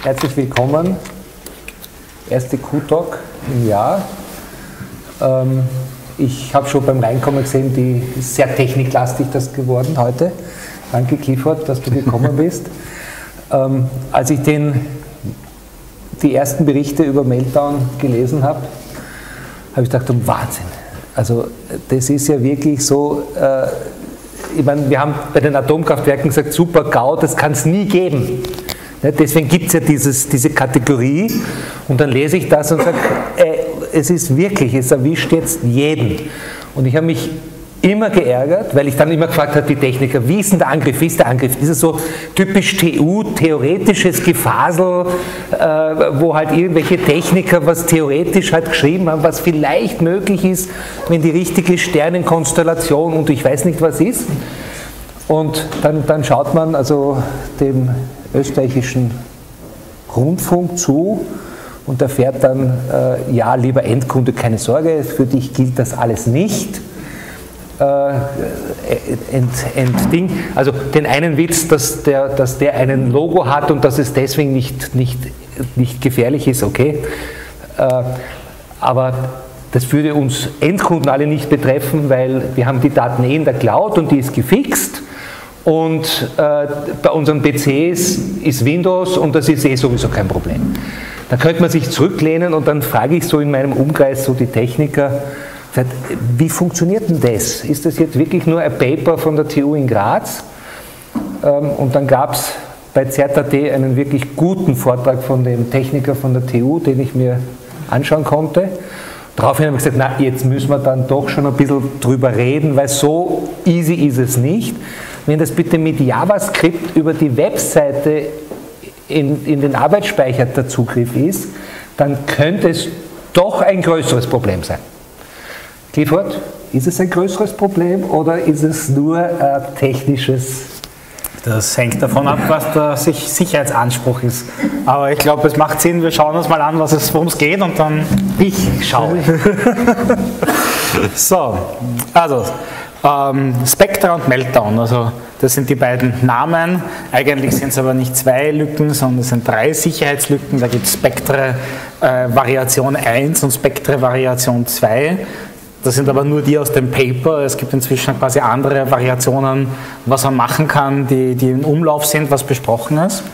herzlich willkommen. Erste Q-Talk im Jahr. Ich habe schon beim Reinkommen gesehen, die ist sehr techniklastig das geworden heute. Danke Clifford, dass du gekommen bist. Als ich die ersten Berichte über Meltdown gelesen habe, habe ich gedacht, Wahnsinn. Also das ist ja wirklich so, ich meine, wir haben bei den Atomkraftwerken gesagt, super GAU, das kann es nie geben. Deswegen gibt es ja diese Kategorie und dann lese ich das und sage, es ist wirklich, es erwischt jetzt jeden. Und ich habe mich immer geärgert, weil ich dann immer gefragt habe, die Techniker, wie ist denn der Angriff, wie ist der Angriff? Ist es so typisch TU, theoretisches Gefasel, wo halt irgendwelche Techniker was theoretisch halt geschrieben haben, was vielleicht möglich ist, wenn die richtige Sternenkonstellation und ich weiß nicht was ist. Und dann schaut man also dem österreichischen Rundfunk zu und erfährt dann, ja, lieber Endkunde, keine Sorge, für dich gilt das alles nicht. Also den einen Witz, dass der einen Logo hat und dass es deswegen nicht gefährlich ist, okay. Aber das würde uns Endkunden alle nicht betreffen, weil wir haben die Daten in der Cloud und die ist gefixt. Und bei unseren PCs ist Windows und das ist sowieso kein Problem. Da könnte man sich zurücklehnen und dann frage ich so in meinem Umkreis so die Techniker, wie funktioniert denn das? Ist das jetzt wirklich nur ein Paper von der TU in Graz? Und dann gab es bei ZAT einen wirklich guten Vortrag von dem Techniker von der TU, den ich mir anschauen konnte. Daraufhin habe ich gesagt, na, jetzt müssen wir dann doch schon ein bisschen drüber reden, weil so easy ist es nicht. Wenn das bitte mit JavaScript über die Webseite in den Arbeitsspeicher der Zugriff ist, dann könnte es doch ein größeres Problem sein. Clifford, ist es ein größeres Problem oder ist es nur ein technisches? Das hängt davon ab, was der Sicherheitsanspruch ist. Aber ich glaube, es macht Sinn, wir schauen uns mal an, worum es geht und dann... Ich schaue. So, also Spectre und Meltdown, also das sind die beiden Namen. Eigentlich sind es aber nicht zwei Lücken, sondern es sind drei Sicherheitslücken. Da gibt es Spectre Variation 1 und Spectre Variation 2. Das sind aber nur die aus dem Paper. Es gibt inzwischen quasi andere Variationen, was man machen kann, die im Umlauf sind, was besprochen ist.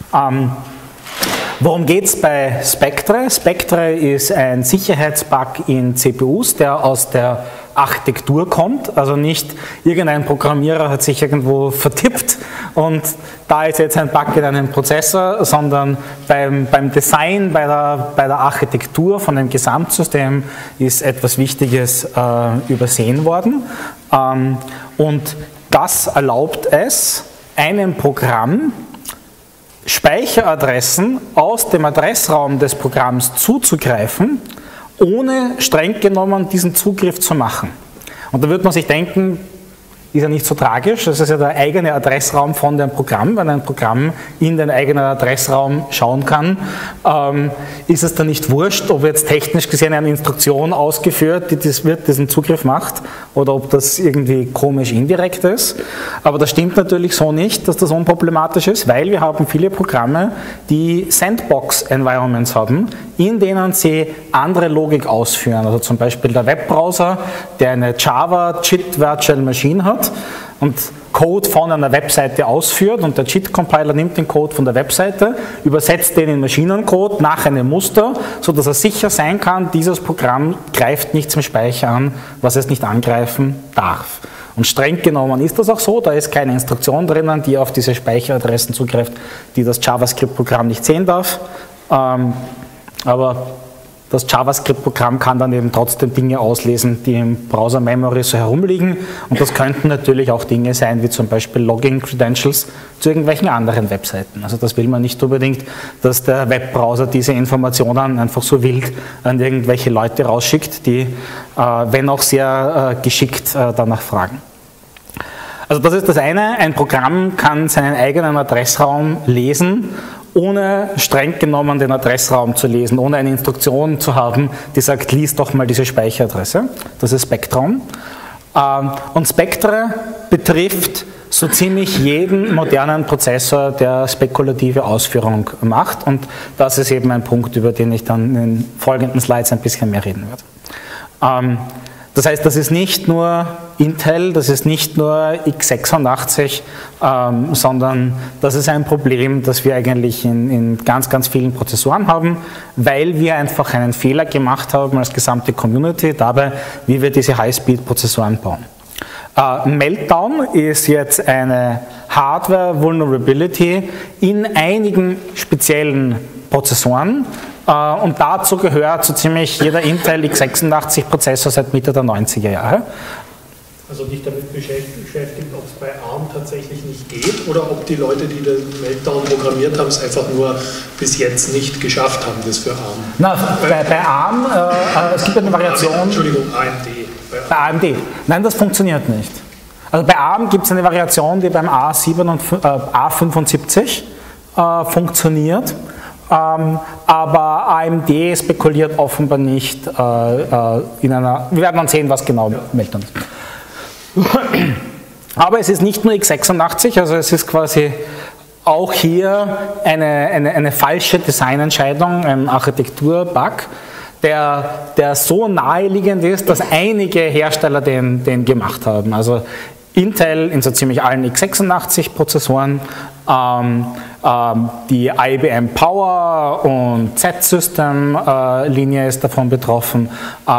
Worum geht es bei Spectre? Spectre ist ein Sicherheitsbug in CPUs, der aus der Architektur kommt, also nicht irgendein Programmierer hat sich irgendwo vertippt und da ist jetzt ein Bug in einem Prozessor, sondern beim Design, bei der Architektur von dem Gesamtsystem ist etwas Wichtiges übersehen worden und das erlaubt es, einem Programm Speicheradressen aus dem Adressraum des Programms zuzugreifen, ohne streng genommen diesen Zugriff zu machen. Und da wird man sich denken, ist ja nicht so tragisch, das ist ja der eigene Adressraum von dem Programm, wenn ein Programm in den eigenen Adressraum schauen kann, ist es dann nicht wurscht, ob jetzt technisch gesehen eine Instruktion ausgeführt, die diesen Zugriff macht, oder ob das irgendwie komisch indirekt ist. Aber das stimmt natürlich so nicht, dass das unproblematisch ist, weil wir haben viele Programme, die Sandbox-Environments haben, in denen sie andere Logik ausführen. Also zum Beispiel der Webbrowser, der eine Java JIT Virtual Machine hat und Code von einer Webseite ausführt und der JIT-Compiler nimmt den Code von der Webseite, übersetzt den in Maschinencode nach einem Muster, sodass er sicher sein kann, dieses Programm greift nichts im Speicher an, was es nicht angreifen darf. Und streng genommen ist das auch so, da ist keine Instruktion drinnen, die auf diese Speicheradressen zugreift, die das JavaScript-Programm nicht sehen darf. Aber das JavaScript-Programm kann dann eben trotzdem Dinge auslesen, die im Browser-Memory so herumliegen. Und das könnten natürlich auch Dinge sein, wie zum Beispiel Login-Credentials zu irgendwelchen anderen Webseiten. Also das will man nicht unbedingt, dass der Webbrowser diese Informationen einfach so wild an irgendwelche Leute rausschickt, die, wenn auch sehr geschickt, danach fragen. Also das ist das eine, ein Programm kann seinen eigenen Adressraum lesen, ohne streng genommen den Adressraum zu lesen, ohne eine Instruktion zu haben, die sagt, lies doch mal diese Speicheradresse. Das ist Spectrum. Und Spectre betrifft so ziemlich jeden modernen Prozessor, der spekulative Ausführung macht. Und das ist eben ein Punkt, über den ich dann in den folgenden Slides ein bisschen mehr reden werde. Das heißt, das ist nicht nur Intel, das ist nicht nur x86, sondern das ist ein Problem, das wir eigentlich in ganz, ganz vielen Prozessoren haben, weil wir einfach einen Fehler gemacht haben als gesamte Community dabei, wie wir diese High-Speed-Prozessoren bauen. Meltdown ist jetzt eine Hardware-Vulnerability in einigen speziellen Prozessoren. Und dazu gehört so ziemlich jeder Intel x86-Prozessor seit Mitte der 90er Jahre. Also dich damit beschäftigt, ob es bei ARM tatsächlich nicht geht oder ob die Leute, die den Meltdown programmiert haben, es einfach nur bis jetzt nicht geschafft haben, das für ARM. Na, bei ARM, es gibt eine Variation. Entschuldigung, AMD. Bei AMD. Nein, das funktioniert nicht. Also bei ARM gibt es eine Variation, die beim A75 funktioniert. Aber AMD spekuliert offenbar nicht in einer, wir werden dann sehen, was genau Meltdown ist. Aber es ist nicht nur x86, also es ist quasi auch hier eine falsche Designentscheidung, ein Architekturbug, der so naheliegend ist, dass einige Hersteller den gemacht haben. Also Intel in so ziemlich allen x86-Prozessoren, die IBM Power und Z-System-Linie ist davon betroffen,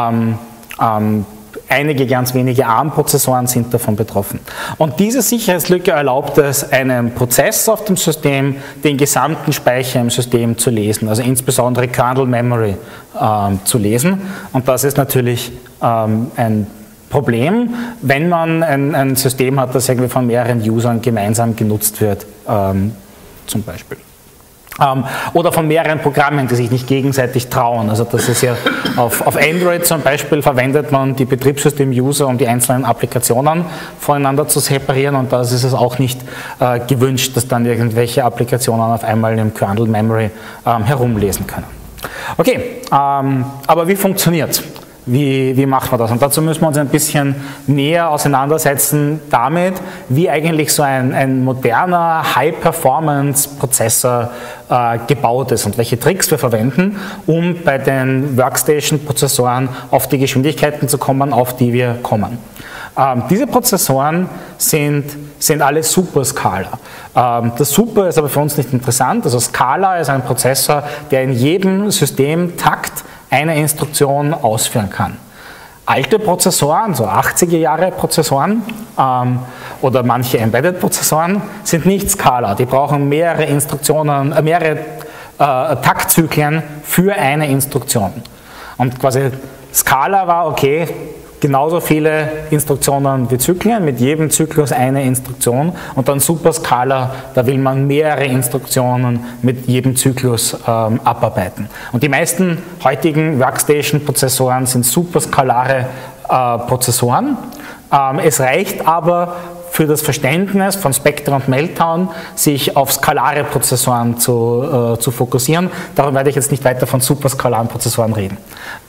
einige ganz wenige ARM-Prozessoren sind davon betroffen. Und diese Sicherheitslücke erlaubt es, einem Prozess auf dem System den gesamten Speicher im System zu lesen, also insbesondere Kernel Memory zu lesen. Und das ist natürlich ein Problem, wenn man ein System hat, das irgendwie von mehreren Usern gemeinsam genutzt wird, zum Beispiel. Oder von mehreren Programmen, die sich nicht gegenseitig trauen. Also das ist ja auf Android zum Beispiel verwendet man die Betriebssystem-User, um die einzelnen Applikationen voneinander zu separieren, und da ist es auch nicht gewünscht, dass dann irgendwelche Applikationen auf einmal im Kernel Memory herumlesen können. Okay, aber wie funktioniert es? Wie macht man das? Und dazu müssen wir uns ein bisschen näher auseinandersetzen damit, wie eigentlich so ein moderner High-Performance-Prozessor gebaut ist und welche Tricks wir verwenden, um bei den Workstation-Prozessoren auf die Geschwindigkeiten zu kommen, auf die wir kommen. Diese Prozessoren sind alle Super-Scala. Das Super ist aber für uns nicht interessant. Also Scala ist ein Prozessor, der in jedem Systemtakt eine Instruktion ausführen kann. Alte Prozessoren, so 80er Jahre Prozessoren oder manche Embedded-Prozessoren sind nicht Scala. Die brauchen mehrere Instruktionen, mehrere Taktzyklen für eine Instruktion. Und quasi Scala war okay, genauso viele Instruktionen wie Zyklen, mit jedem Zyklus eine Instruktion, und dann Superscala, da will man mehrere Instruktionen mit jedem Zyklus abarbeiten. Und die meisten heutigen Workstation-Prozessoren sind superskalare Prozessoren. Es reicht aber für das Verständnis von Spectre und Meltdown, sich auf skalare Prozessoren zu fokussieren. Darum werde ich jetzt nicht weiter von superskalaren Prozessoren reden.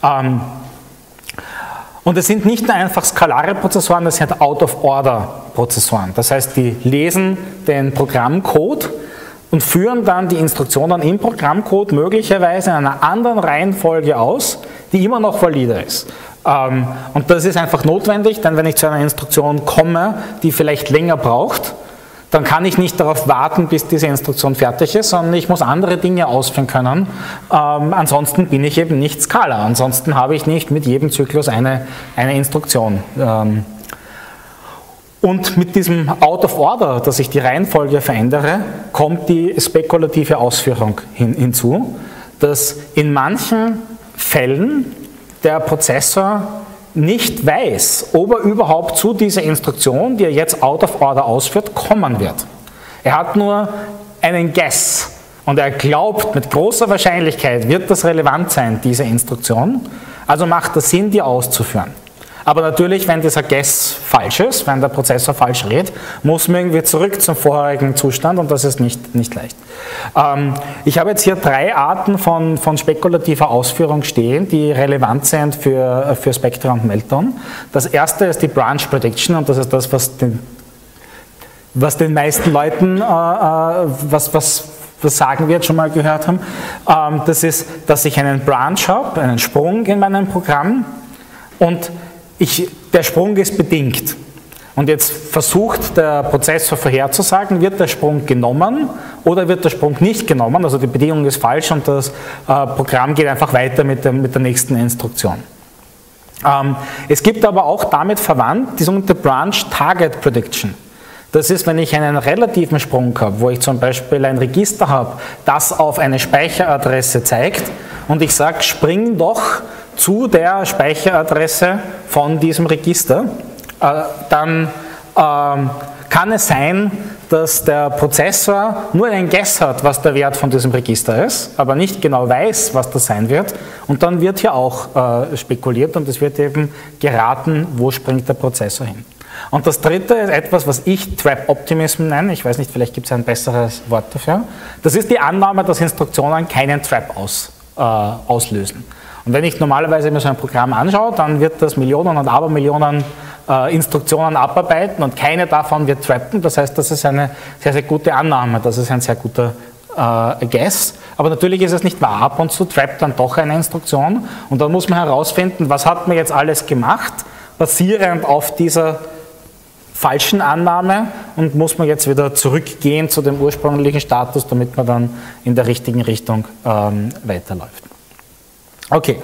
Und es sind nicht nur einfach skalare Prozessoren, das sind Out-of-Order-Prozessoren. Das heißt, die lesen den Programmcode und führen dann die Instruktionen im Programmcode möglicherweise in einer anderen Reihenfolge aus, die immer noch valide ist. Und das ist einfach notwendig, denn wenn ich zu einer Instruktion komme, die vielleicht länger braucht, dann kann ich nicht darauf warten, bis diese Instruktion fertig ist, sondern ich muss andere Dinge ausführen können. Ansonsten bin ich eben nicht Scala. Ansonsten habe ich nicht mit jedem Zyklus eine Instruktion. Und mit diesem Out of Order, dass ich die Reihenfolge verändere, kommt die spekulative Ausführung hinzu, dass in manchen Fällen der Prozessor nicht weiß, ob er überhaupt zu dieser Instruktion, die er jetzt out of order ausführt, kommen wird. Er hat nur einen Guess und er glaubt, mit großer Wahrscheinlichkeit wird das relevant sein, diese Instruktion, also macht es Sinn, die auszuführen. Aber natürlich, wenn dieser Guess falsch ist, wenn der Prozessor falsch redet, muss man irgendwie zurück zum vorherigen Zustand, und das ist nicht leicht. Ich habe jetzt hier 3 Arten von spekulativer Ausführung stehen, die relevant sind für Spectre und Meltdown. Das erste ist die Branch Prediction, und das ist das, was was den meisten Leuten was sagen wir jetzt schon mal gehört haben, das ist, dass ich einen Branch habe, einen Sprung in meinem Programm und der Sprung ist bedingt. Und jetzt versucht der Prozessor vorherzusagen, wird der Sprung genommen oder wird der Sprung nicht genommen, also die Bedingung ist falsch und das Programm geht einfach weiter mit der nächsten Instruktion. Es gibt aber auch damit verwandt die sogenannte Branch Target Prediction. Das ist, wenn ich einen relativen Sprung habe, wo ich zum Beispiel ein Register habe, das auf eine Speicheradresse zeigt und ich sage, spring doch zu der Speicheradresse von diesem Register, dann kann es sein, dass der Prozessor nur einen Guess hat, was der Wert von diesem Register ist, aber nicht genau weiß, was das sein wird. Und dann wird hier auch spekuliert und es wird eben geraten, wo springt der Prozessor hin. Und das dritte ist etwas, was ich Trap Optimism nenne. Ich weiß nicht, vielleicht gibt es ein besseres Wort dafür. Das ist die Annahme, dass Instruktionen keinen Trap auslösen. Und wenn ich normalerweise mir so ein Programm anschaue, dann wird das Millionen und Abermillionen Instruktionen abarbeiten und keine davon wird trappen. Das heißt, das ist eine sehr, sehr gute Annahme, das ist ein sehr guter Guess. Aber natürlich ist es nicht wahr. Ab und zu trappt dann doch eine Instruktion und dann muss man herausfinden, was hat man jetzt alles gemacht, basierend auf dieser falschen Annahme und muss man jetzt wieder zurückgehen zu dem ursprünglichen Status, damit man dann in der richtigen Richtung weiterläuft. Okay,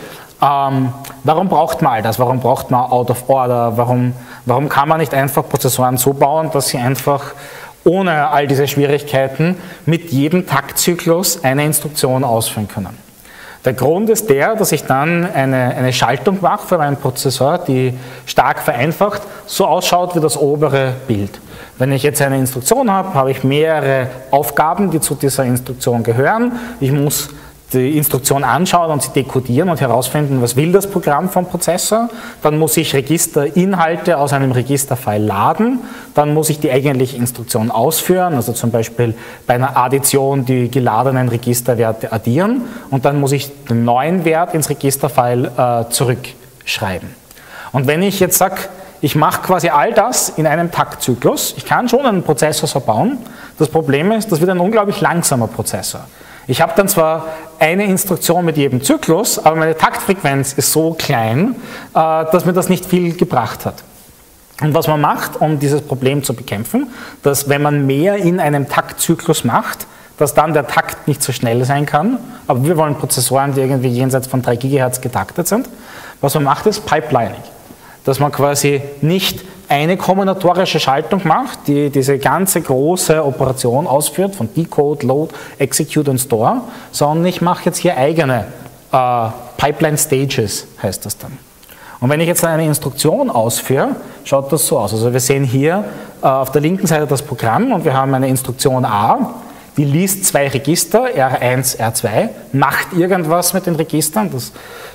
warum braucht man all das? Warum braucht man Out of Order? Warum kann man nicht einfach Prozessoren so bauen, dass sie einfach ohne all diese Schwierigkeiten mit jedem Taktzyklus eine Instruktion ausführen können? Der Grund ist der, dass ich dann eine Schaltung mache für meinen Prozessor, die stark vereinfacht so ausschaut wie das obere Bild. Wenn ich jetzt eine Instruktion habe, habe ich mehrere Aufgaben, die zu dieser Instruktion gehören. Ich muss die Instruktion anschauen und sie dekodieren und herausfinden, was will das Programm vom Prozessor. Dann muss ich Registerinhalte aus einem Registerfile laden. Dann muss ich die eigentliche Instruktion ausführen, also zum Beispiel bei einer Addition die geladenen Registerwerte addieren. Und dann muss ich den neuen Wert ins Registerfile zurückschreiben. Und wenn ich jetzt sage, ich mache quasi all das in einem Taktzyklus, ich kann schon einen Prozessor so bauen. Das Problem ist, das wird ein unglaublich langsamer Prozessor. Ich habe dann zwar eine Instruktion mit jedem Zyklus, aber meine Taktfrequenz ist so klein, dass mir das nicht viel gebracht hat. Und was man macht, um dieses Problem zu bekämpfen, dass wenn man mehr in einem Taktzyklus macht, dass dann der Takt nicht so schnell sein kann, aber wir wollen Prozessoren, die irgendwie jenseits von 3 GHz getaktet sind. Was man macht, ist Pipelining. Dass man quasi nicht eine kombinatorische Schaltung macht, die diese ganze große Operation ausführt, von Decode, Load, Execute und Store, sondern ich mache jetzt hier eigene Pipeline Stages, heißt das dann. Und wenn ich jetzt eine Instruktion ausführe, schaut das so aus. Also wir sehen hier auf der linken Seite das Programm und wir haben eine Instruktion A, die liest 2 Register, R1, R2, macht irgendwas mit den Registern, das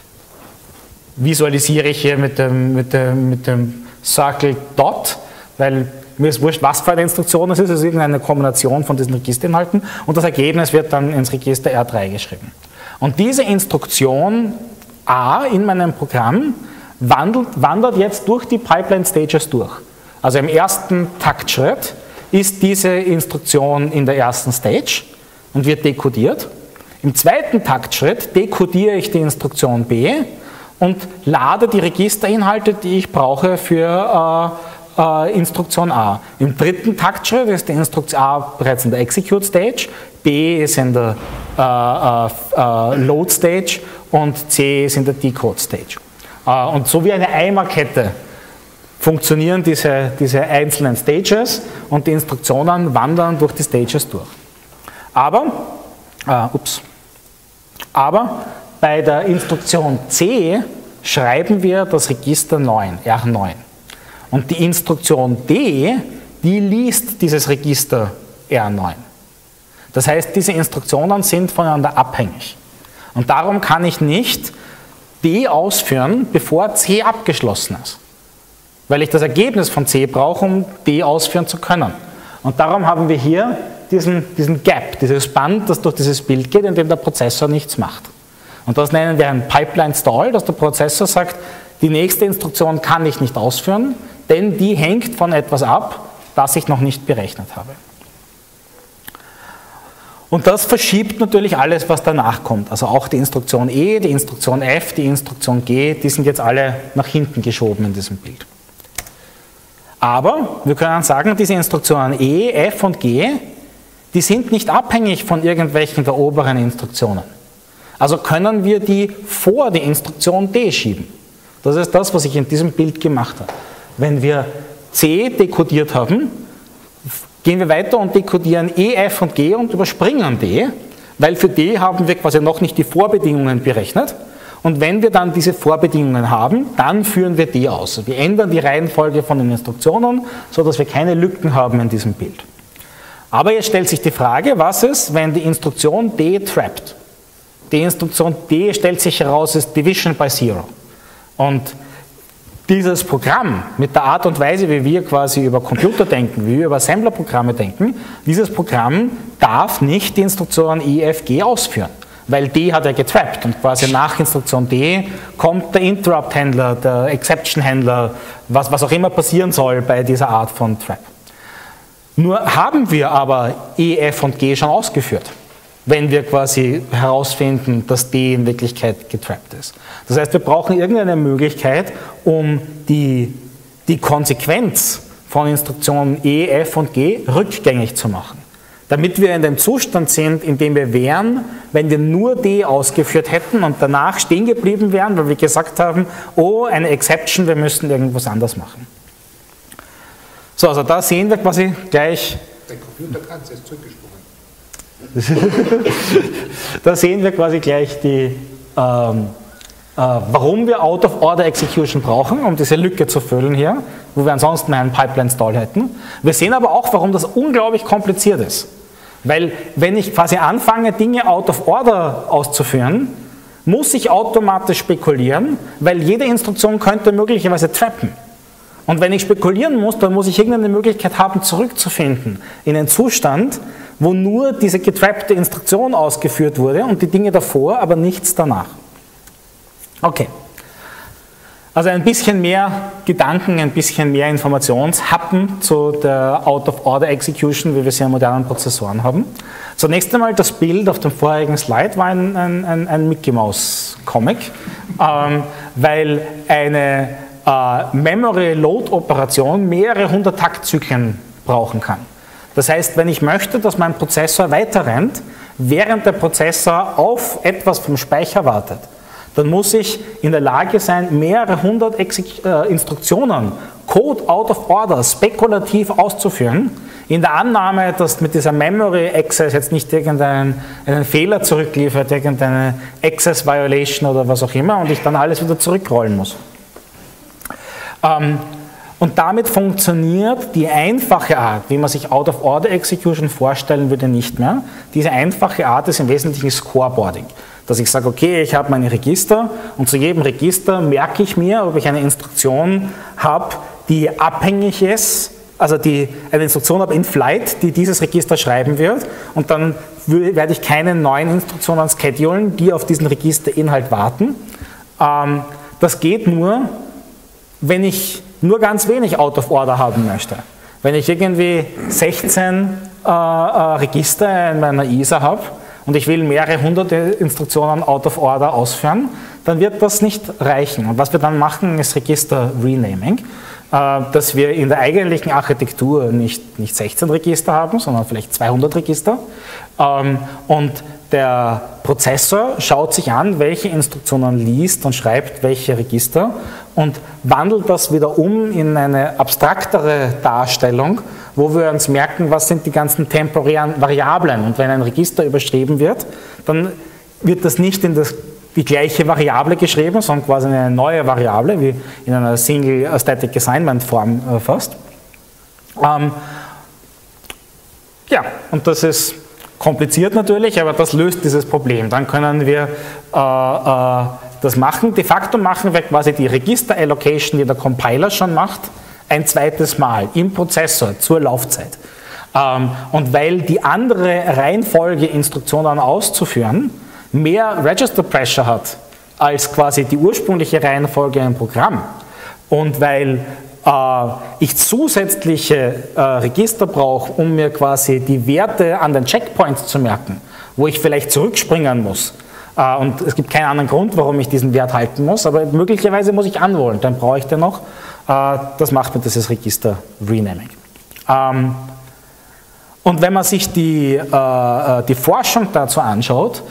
visualisiere ich hier mit dem Circle Dot, weil mir ist wurscht, was für eine Instruktion es ist irgendeine Kombination von diesen Registerinhalten und das Ergebnis wird dann ins Register R3 geschrieben. Und diese Instruktion A in meinem Programm wandert jetzt durch die Pipeline Stages durch. Also im ersten Taktschritt ist diese Instruktion in der ersten Stage und wird dekodiert. Im zweiten Taktschritt dekodiere ich die Instruktion B und lade die Registerinhalte, die ich brauche für Instruktion A. Im dritten Taktschritt ist die Instruktion A bereits in der Execute Stage, B ist in der Load Stage und C ist in der Decode Stage. Und so wie eine Eimerkette funktionieren diese einzelnen Stages und die Instruktionen wandern durch die Stages durch. Aber bei der Instruktion C schreiben wir das Register 9, R9. Und die Instruktion D, die liest dieses Register R9. Das heißt, diese Instruktionen sind voneinander abhängig. Und darum kann ich nicht D ausführen, bevor C abgeschlossen ist. Weil ich das Ergebnis von C brauche, um D ausführen zu können. Und darum haben wir hier diesen Gap, dieses Band, das durch dieses Bild geht, in dem der Prozessor nichts macht. Und das nennen wir ein Pipeline Stall, dass der Prozessor sagt, die nächste Instruktion kann ich nicht ausführen, denn die hängt von etwas ab, das ich noch nicht berechnet habe. Und das verschiebt natürlich alles, was danach kommt. Also auch die Instruktion E, die Instruktion F, die Instruktion G, die sind jetzt alle nach hinten geschoben in diesem Bild. Aber wir können sagen, diese Instruktionen E, F und G, die sind nicht abhängig von irgendwelchen der oberen Instruktionen. Also können wir die vor die Instruktion D schieben. Das ist das, was ich in diesem Bild gemacht habe. Wenn wir C dekodiert haben, gehen wir weiter und dekodieren E, F und G und überspringen D, weil für D haben wir quasi noch nicht die Vorbedingungen berechnet. Und wenn wir dann diese Vorbedingungen haben, dann führen wir D aus. Wir ändern die Reihenfolge von den Instruktionen, sodass wir keine Lücken haben in diesem Bild. Aber jetzt stellt sich die Frage, was ist, wenn die Instruktion D trappt? Die Instruktion D stellt sich heraus, ist Division by Zero. Und dieses Programm, mit der Art und Weise, wie wir quasi über Computer denken, wie wir über Assemblerprogramme denken, dieses Programm darf nicht die Instruktion E, F, G ausführen. Weil D hat er getrappt und quasi nach Instruktion D kommt der Interrupt-Händler, der Exception-Händler, was auch immer passieren soll bei dieser Art von Trap. Nur haben wir aber E, F und G schon ausgeführt, wenn wir quasi herausfinden, dass D in Wirklichkeit getrappt ist. Das heißt, wir brauchen irgendeine Möglichkeit, um die Konsequenz von Instruktionen E, F und G rückgängig zu machen. Damit wir in dem Zustand sind, in dem wir wären, wenn wir nur D ausgeführt hätten und danach stehen geblieben wären, weil wir gesagt haben, oh, eine Exception, wir müssen irgendwas anders machen. So, also da sehen wir quasi gleich... Der Computer kann es, ist zurückgesprungen. Da sehen wir quasi gleich warum wir Out-of-Order-Execution brauchen, um diese Lücke zu füllen hier, wo wir ansonsten einen Pipeline-Stall hätten. Wir sehen aber auch, warum das unglaublich kompliziert ist. Weil wenn ich quasi anfange, Dinge out-of-order auszuführen, muss ich automatisch spekulieren, weil jede Instruktion könnte möglicherweise trappen. Und wenn ich spekulieren muss, dann muss ich irgendeine Möglichkeit haben, zurückzufinden in einen Zustand, wo nur diese getrappte Instruktion ausgeführt wurde und die Dinge davor, aber nichts danach. Okay. Also ein bisschen mehr Gedanken, ein bisschen mehr Informationshappen zu der Out-of-Order-Execution, wie wir sie in modernen Prozessoren haben. Zunächst einmal das Bild auf dem vorherigen Slide war ein Mickey-Maus-Comic, weil eine Memory-Load-Operation mehrere 100 Taktzyklen brauchen kann. Das heißt, wenn ich möchte, dass mein Prozessor weiter rennt, während der Prozessor auf etwas vom Speicher wartet, dann muss ich in der Lage sein, mehrere 100 Instruktionen, Code out of order, spekulativ auszuführen, in der Annahme, dass mit dieser Memory Access jetzt nicht irgendeinen Fehler zurückliefert, irgendeine Access Violation oder was auch immer und ich dann alles wieder zurückrollen muss. Und damit funktioniert die einfache Art, wie man sich Out-of-Order-Execution vorstellen würde, nicht mehr. Diese einfache Art ist im Wesentlichen Scoreboarding. Dass ich sage, okay, ich habe meine Register und zu jedem Register merke ich mir, ob ich eine Instruktion habe, die abhängig ist, also eine Instruktion habe in Flight, die dieses Register schreiben wird und dann werde ich keine neuen Instruktionen schedulen, die auf diesen Registerinhalt warten. Das geht nur, wenn ich nur ganz wenig Out of Order haben möchte. Wenn ich irgendwie 16 Register in meiner ISA habe und ich will mehrere hunderte Instruktionen Out of Order ausführen, dann wird das nicht reichen. Und was wir dann machen, ist Register Renaming, dass wir in der eigentlichen Architektur nicht 16 Register haben, sondern vielleicht 200 Register. Und der Prozessor schaut sich an, welche Instruktionen liest und schreibt welche Register und wandelt das wieder um in eine abstraktere Darstellung, wo wir uns merken, was sind die ganzen temporären Variablen. Und wenn ein Register überschrieben wird, dann wird das nicht in die gleiche Variable geschrieben, sondern quasi eine neue Variable, wie in einer Single Static Assignment Form fast. Ja, und das ist kompliziert natürlich, aber das löst dieses Problem. Dann können wir das machen. De facto machen wir quasi die Register-Allocation, die der Compiler schon macht, ein zweites Mal im Prozessor zur Laufzeit. Und weil die andere Reihenfolge Instruktionen auszuführen mehr Register Pressure hat als quasi die ursprüngliche Reihenfolge im Programm und weil ich zusätzliche Register brauche, um mir quasi die Werte an den Checkpoints zu merken, wo ich vielleicht zurückspringen muss, und es gibt keinen anderen Grund, warum ich diesen Wert halten muss, aber möglicherweise muss ich unrollen, dann brauche ich den noch. Das macht mir dieses Register Renaming. Und wenn man sich die Forschung dazu anschaut,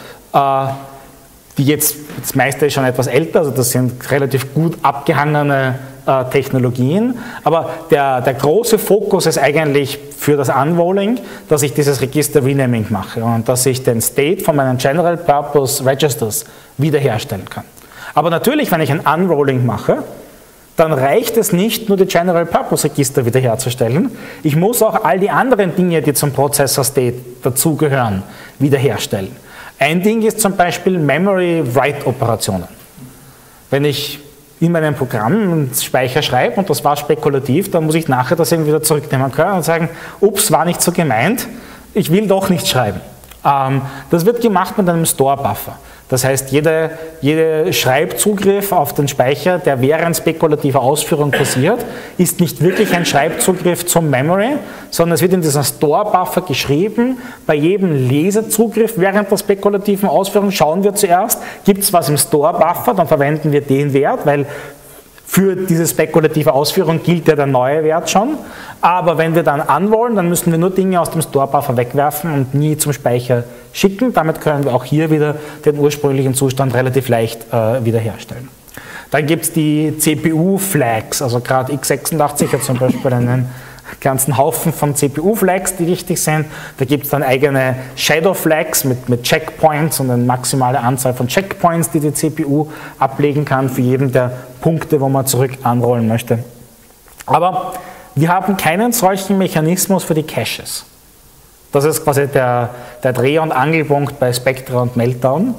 die jetzt, das meiste ist schon etwas älter, also das sind relativ gut abgehangene Technologien, aber der große Fokus ist eigentlich für das Unrolling, dass ich dieses Register Renaming mache und dass ich den State von meinen General Purpose Registers wiederherstellen kann. Aber natürlich, wenn ich ein Unrolling mache, dann reicht es nicht, nur die General Purpose Register wiederherzustellen. Ich muss auch all die anderen Dinge, die zum Prozessor State dazugehören, wiederherstellen. Ein Ding ist zum Beispiel Memory Write Operationen. Wenn ich in meinem Programm einen Speicher schreibe und das war spekulativ, dann muss ich nachher das irgendwie wieder zurücknehmen können und sagen, ups, war nicht so gemeint, ich will doch nicht schreiben. Das wird gemacht mit einem Store-Buffer. Das heißt, jeder Schreibzugriff auf den Speicher, der während spekulativer Ausführung passiert, ist nicht wirklich ein Schreibzugriff zum Memory, sondern es wird in diesem Store-Buffer geschrieben. Bei jedem Lesezugriff während der spekulativen Ausführung schauen wir zuerst, gibt es was im Store-Buffer, dann verwenden wir den Wert, weil für diese spekulative Ausführung gilt ja der neue Wert schon. Aber wenn wir dann unrollen, dann müssen wir nur Dinge aus dem Store-Buffer wegwerfen und nie zum Speicher schicken. Damit können wir auch hier wieder den ursprünglichen Zustand relativ leicht wiederherstellen. Dann gibt es die CPU-Flags, also gerade x86 hat zum Beispiel einen ganzen Haufen von CPU-Flags, die wichtig sind. Da gibt es dann eigene Shadow-Flags mit Checkpoints und eine maximale Anzahl von Checkpoints, die die CPU ablegen kann für jeden der Punkte, wo man zurück unrollen möchte. Aber wir haben keinen solchen Mechanismus für die Caches. Das ist quasi der Dreh- und Angelpunkt bei Spectre und Meltdown.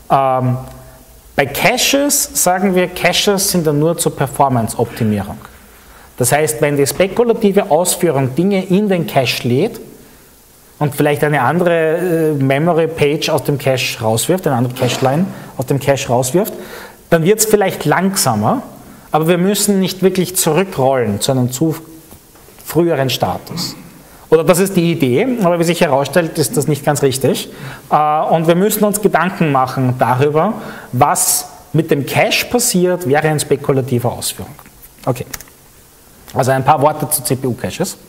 Bei Caches sagen wir, Caches sind dann nur zur Performance-Optimierung. Das heißt, wenn die spekulative Ausführung Dinge in den Cache lädt und vielleicht eine andere Memory-Page aus dem Cache rauswirft, eine andere Cache-Line aus dem Cache rauswirft, dann wird es vielleicht langsamer, aber wir müssen nicht wirklich zurückrollen zu einem zu früheren Status. Oder das ist die Idee, aber wie sich herausstellt, ist das nicht ganz richtig. Und wir müssen uns Gedanken machen darüber, was mit dem Cache passiert während spekulativer Ausführung. Okay. Also ein paar Worte zu CPU-Caches.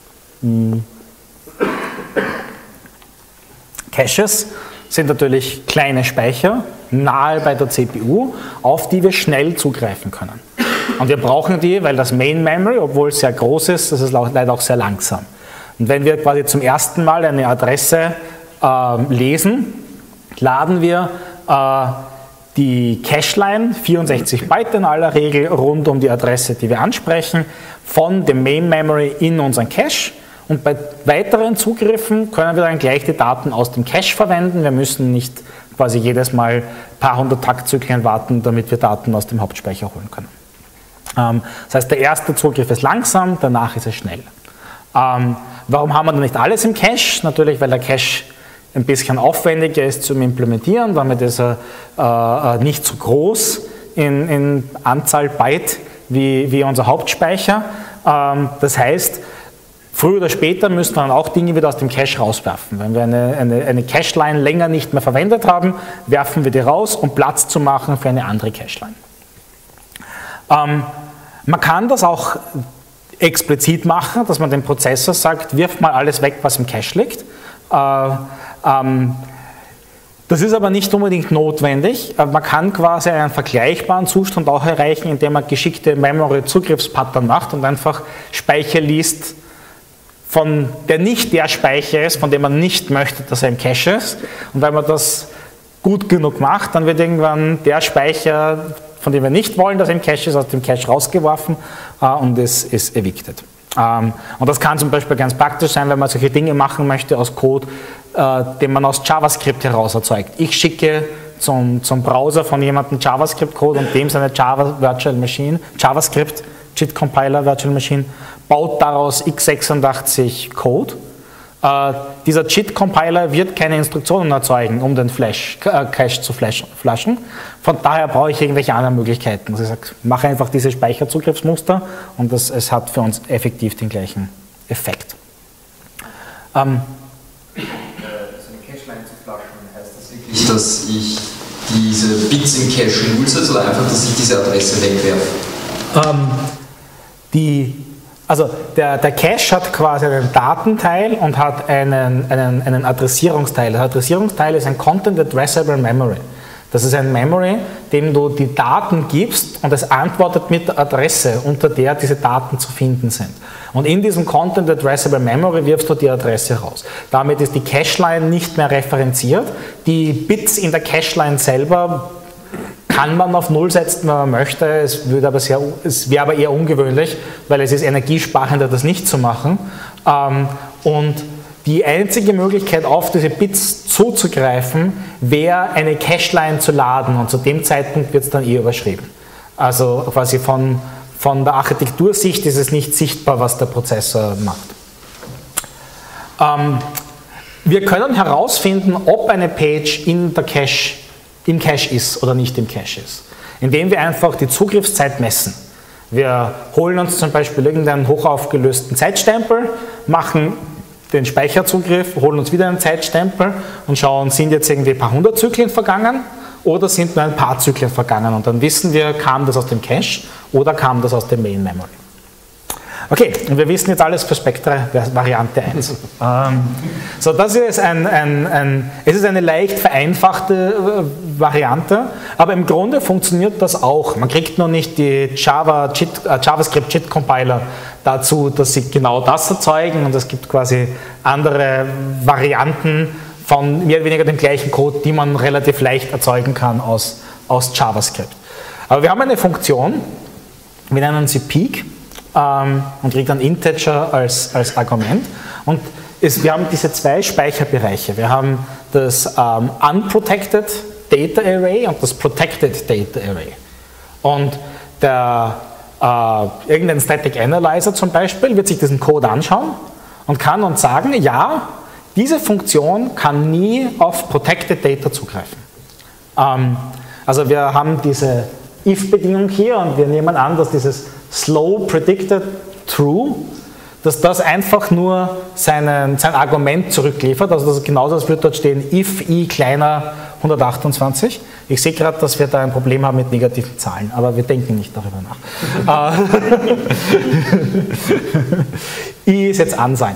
Caches sind natürlich kleine Speicher, nahe bei der CPU, auf die wir schnell zugreifen können. Und wir brauchen die, weil das Main Memory, obwohl es sehr groß ist, das ist leider auch sehr langsam. Und wenn wir quasi zum ersten Mal eine Adresse lesen, laden wir die Cache-Line, 64 Byte in aller Regel, rund um die Adresse, die wir ansprechen, von dem Main Memory in unseren Cache. Und bei weiteren Zugriffen können wir dann gleich die Daten aus dem Cache verwenden. Wir müssen nicht quasi jedes Mal ein paar hundert Taktzyklen warten, damit wir Daten aus dem Hauptspeicher holen können. Das heißt, der erste Zugriff ist langsam, danach ist es schnell. Warum haben wir dann nicht alles im Cache? Natürlich, weil der Cache ein bisschen aufwendiger ist zum Implementieren, damit ist er nicht so groß in Anzahl Byte wie unser Hauptspeicher. Das heißt, früher oder später müssen wir dann auch Dinge wieder aus dem Cache rauswerfen. Wenn wir eine Cache-Line länger nicht mehr verwendet haben, werfen wir die raus, um Platz zu machen für eine andere Cache-Line. Man kann das auch explizit machen, dass man dem Prozessor sagt, wirf mal alles weg, was im Cache liegt. Das ist aber nicht unbedingt notwendig. Man kann quasi einen vergleichbaren Zustand auch erreichen, indem man geschickte Memory-Zugriffspattern macht und einfach Speicher liest, der nicht der Speicher ist, von dem man nicht möchte, dass er im Cache ist. Und wenn man das gut genug macht, dann wird irgendwann der Speicher, von dem wir nicht wollen, dass er im Cache ist, aus dem Cache rausgeworfen und es ist evicted. Und das kann zum Beispiel ganz praktisch sein, wenn man solche Dinge machen möchte aus Code, den man aus JavaScript heraus erzeugt. Ich schicke zum Browser von jemandem JavaScript-Code und dem seine Java Virtual Machine, JavaScript JIT Compiler Virtual Machine, baut daraus x86 Code Dieser JIT-Compiler wird keine Instruktionen erzeugen, um den Cache zu flashen. Von daher brauche ich irgendwelche anderen Möglichkeiten. Also ich sage, mache einfach diese Speicherzugriffsmuster und es hat für uns effektiv den gleichen Effekt. So eine Cache-Line zu flashen, heißt das wirklich, dass ich diese Bits im Cache null setze oder einfach, dass ich diese Adresse wegwerfe? Also der Cache hat quasi einen Datenteil und hat einen Adressierungsteil. Der Adressierungsteil ist ein Content Addressable Memory. Das ist ein Memory, dem du die Daten gibst und es antwortet mit der Adresse, unter der diese Daten zu finden sind. Und in diesem Content Addressable Memory wirfst du die Adresse raus. Damit ist die Cache-Line nicht mehr referenziert. Die Bits in der Cache-Line selber kann man auf 0 setzen, wenn man möchte. Es wäre aber eher ungewöhnlich, weil es ist energiesparender, das nicht zu machen. Und die einzige Möglichkeit, auf diese Bits zuzugreifen, wäre eine Cache-Line zu laden. Und zu dem Zeitpunkt wird es dann überschrieben. Also quasi von der Architektursicht ist es nicht sichtbar, was der Prozessor macht. Wir können herausfinden, ob eine Page im Cache ist oder nicht im Cache ist, indem wir einfach die Zugriffszeit messen. Wir holen uns zum Beispiel irgendeinen hochaufgelösten Zeitstempel, machen den Speicherzugriff, holen uns wieder einen Zeitstempel und schauen, sind jetzt irgendwie ein paar 100 Zyklen vergangen oder sind nur ein paar Zyklen vergangen, und dann wissen wir, kam das aus dem Cache oder kam das aus der Main Memory. Okay, und wir wissen jetzt alles für Spectre Variante 1. So, das ist es ist eine leicht vereinfachte Variante, aber im Grunde funktioniert das auch. Man kriegt nur nicht die JavaScript JIT Compiler dazu, dass sie genau das erzeugen, und es gibt quasi andere Varianten von mehr oder weniger dem gleichen Code, die man relativ leicht erzeugen kann aus JavaScript. Aber wir haben eine Funktion, wir nennen sie Peak, und kriegt dann Integer als Argument. Und wir haben diese zwei Speicherbereiche. Wir haben das Unprotected Data Array und das Protected Data Array. Und irgendein Static Analyzer zum Beispiel wird sich diesen Code anschauen und kann uns sagen, ja, diese Funktion kann nie auf Protected Data zugreifen. Also wir haben diese if-Bedingung hier und wir nehmen an, dass dieses slow predicted true, dass das einfach nur sein Argument zurückliefert, also das ist genauso, als würde dort stehen if i kleiner 128. Ich sehe gerade, dass wir da ein Problem haben mit negativen Zahlen, aber wir denken nicht darüber nach. I ist jetzt unsigned.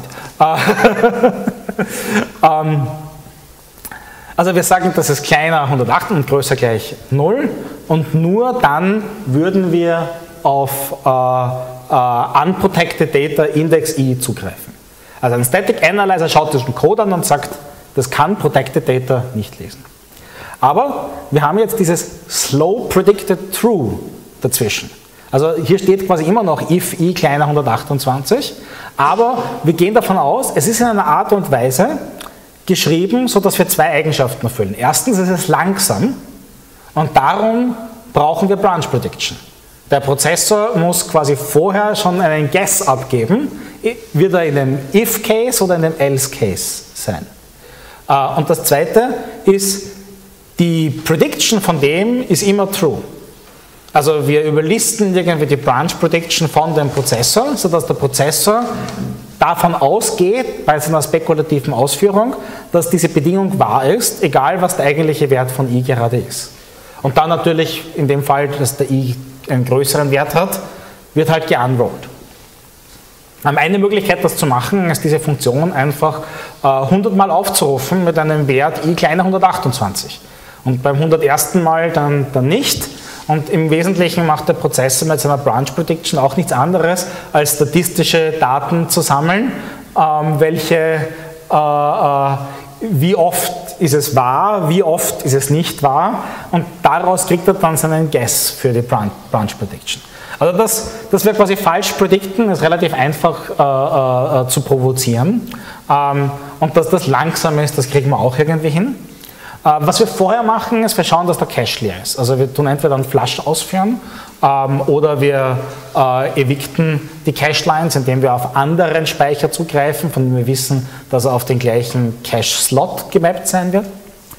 Also wir sagen, das ist kleiner 108 und größer gleich 0, und nur dann würden wir auf Unprotected Data Index i zugreifen. Also ein Static Analyzer schaut diesen Code an und sagt, das kann Protected Data nicht lesen. Aber wir haben jetzt dieses Slow Predicted True dazwischen. Also hier steht quasi immer noch if i kleiner 128, aber wir gehen davon aus, es ist in einer Art und Weise geschrieben, sodass wir zwei Eigenschaften erfüllen. Erstens ist es langsam und darum brauchen wir Branch Prediction. Der Prozessor muss quasi vorher schon einen Guess abgeben, wird er in einem If-Case oder in einem Else-Case sein. Und das zweite ist, die Prediction von dem ist immer true. Also wir überlisten irgendwie die Branch Prediction von dem Prozessor, sodass der Prozessor davon ausgeht, bei seiner spekulativen Ausführung, dass diese Bedingung wahr ist, egal was der eigentliche Wert von i gerade ist. Und dann natürlich in dem Fall, dass der i einen größeren Wert hat, wird halt geunrolled. Eine Möglichkeit, das zu machen, ist diese Funktion einfach 100 Mal aufzurufen mit einem Wert i kleiner 128. Und beim 101. Mal dann nicht. Und im Wesentlichen macht der Prozessor mit seiner Branch Prediction auch nichts anderes, als statistische Daten zu sammeln, wie oft ist es wahr, wie oft ist es nicht wahr, und daraus kriegt er dann seinen Guess für die Branch Prediction. Also das wäre quasi falsch predikten, ist relativ einfach zu provozieren, und dass das langsam ist, das kriegen wir auch irgendwie hin. Was wir vorher machen, ist, wir schauen, dass der Cache leer ist. Also wir tun entweder einen Flush ausführen oder wir evicten die Cache-Lines, indem wir auf anderen Speicher zugreifen, von dem wir wissen, dass er auf den gleichen Cache-Slot gemappt sein wird.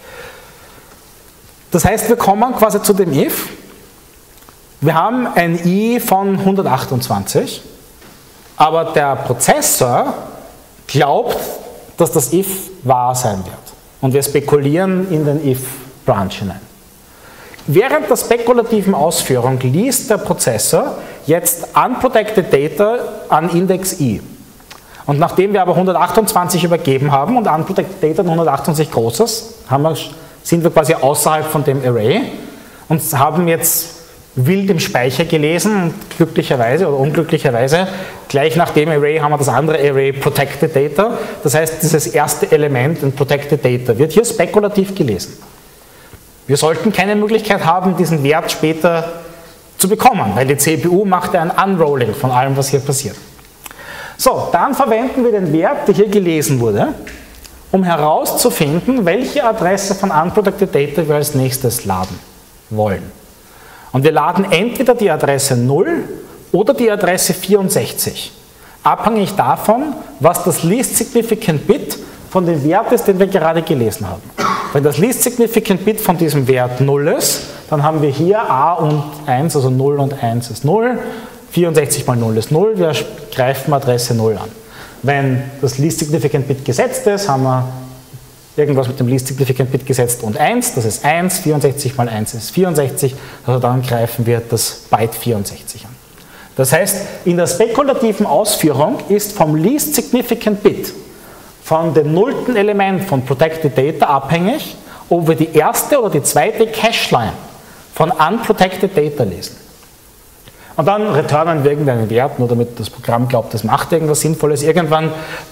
Das heißt, wir kommen quasi zu dem if. Wir haben ein i von 128, aber der Prozessor glaubt, dass das if wahr sein wird. Und wir spekulieren in den if-Branch hinein. Während der spekulativen Ausführung liest der Prozessor jetzt unprotected data an Index i. Und nachdem wir aber 128 übergeben haben und unprotected data 128 groß ist, sind wir quasi außerhalb von dem Array und haben jetzt wild im Speicher gelesen und glücklicherweise oder unglücklicherweise gleich nach dem Array haben wir das andere Array Protected Data. Das heißt, dieses erste Element in Protected Data wird hier spekulativ gelesen. Wir sollten keine Möglichkeit haben, diesen Wert später zu bekommen, weil die CPU macht ja ein Unrolling von allem, was hier passiert. So, dann verwenden wir den Wert, der hier gelesen wurde, um herauszufinden, welche Adresse von Unprotected Data wir als nächstes laden wollen. Und wir laden entweder die Adresse 0 oder die Adresse 64, abhängig davon, was das Least Significant Bit von dem Wert ist, den wir gerade gelesen haben. Wenn das Least Significant Bit von diesem Wert 0 ist, dann haben wir hier a und 1, also 0 und 1 ist 0, 64 mal 0 ist 0, wir greifen Adresse 0 an. Wenn das Least Significant Bit gesetzt ist, haben wir irgendwas mit dem Least Significant Bit gesetzt und 1, das ist 1, 64 mal 1 ist 64, also dann greifen wir das Byte 64 an. Das heißt, in der spekulativen Ausführung ist vom Least Significant Bit von dem nullten Element von Protected Data abhängig, ob wir die erste oder die zweite Cache-Line von Unprotected Data lesen. Und dann returnen wir irgendeinen Wert, nur damit das Programm glaubt, das macht irgendwas Sinnvolles. Irgendwann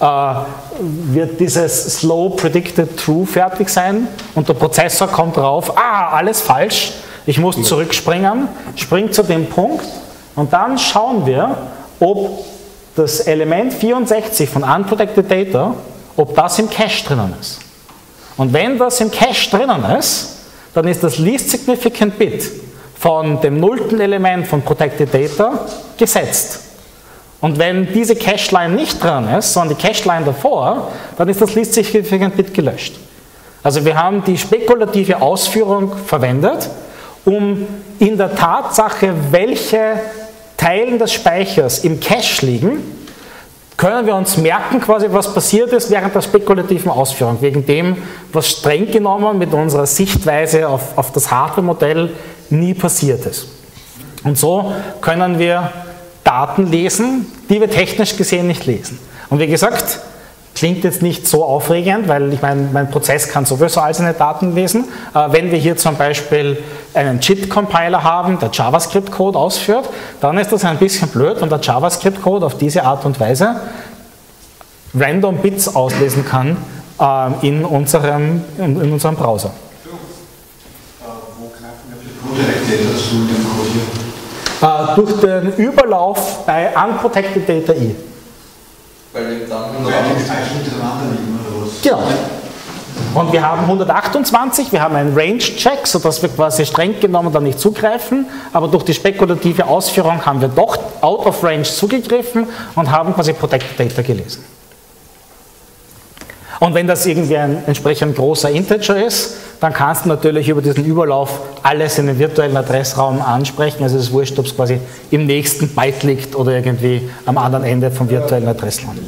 wird dieses Slow Predicted True fertig sein und der Prozessor kommt drauf, alles falsch, ich muss zurückspringen, springt zu dem Punkt und dann schauen wir, ob das Element 64 von Unprotected Data, ob das im Cache drinnen ist. Und wenn das im Cache drinnen ist, dann ist das Least Significant Bit von dem nullten Element von Protected Data gesetzt. Und wenn diese Cache-Line nicht dran ist, sondern die Cache-Line davor, dann ist das Least Significant Bit gelöscht. Also wir haben die spekulative Ausführung verwendet, um in der Tatsache, welche Teilen des Speichers im Cache liegen, können wir uns merken, quasi, was passiert ist während der spekulativen Ausführung, wegen dem, was streng genommen mit unserer Sichtweise auf das Hardware-Modell nie passiert ist. Und so können wir Daten lesen, die wir technisch gesehen nicht lesen. Und wie gesagt, klingt jetzt nicht so aufregend, weil ich meine, mein Prozess kann sowieso all seine Daten lesen. Wenn wir hier zum Beispiel einen JIT-Compiler haben, der JavaScript-Code ausführt, dann ist das ein bisschen blöd, wenn der JavaScript-Code auf diese Art und Weise random Bits auslesen kann in unserem Browser. Durch den Überlauf bei Unprotected Data i. Weil dann Genau. Und wir haben 128, wir haben einen Range-Check, sodass wir quasi streng genommen dann nicht zugreifen, aber durch die spekulative Ausführung haben wir doch out of range zugegriffen und haben quasi Protected Data gelesen. Und wenn das irgendwie ein entsprechend großer Integer ist, dann kannst du natürlich über diesen Überlauf alles in den virtuellen Adressraum ansprechen. Also es ist wurscht, ob es quasi im nächsten Byte liegt oder irgendwie am anderen Ende vom virtuellen Adressraum.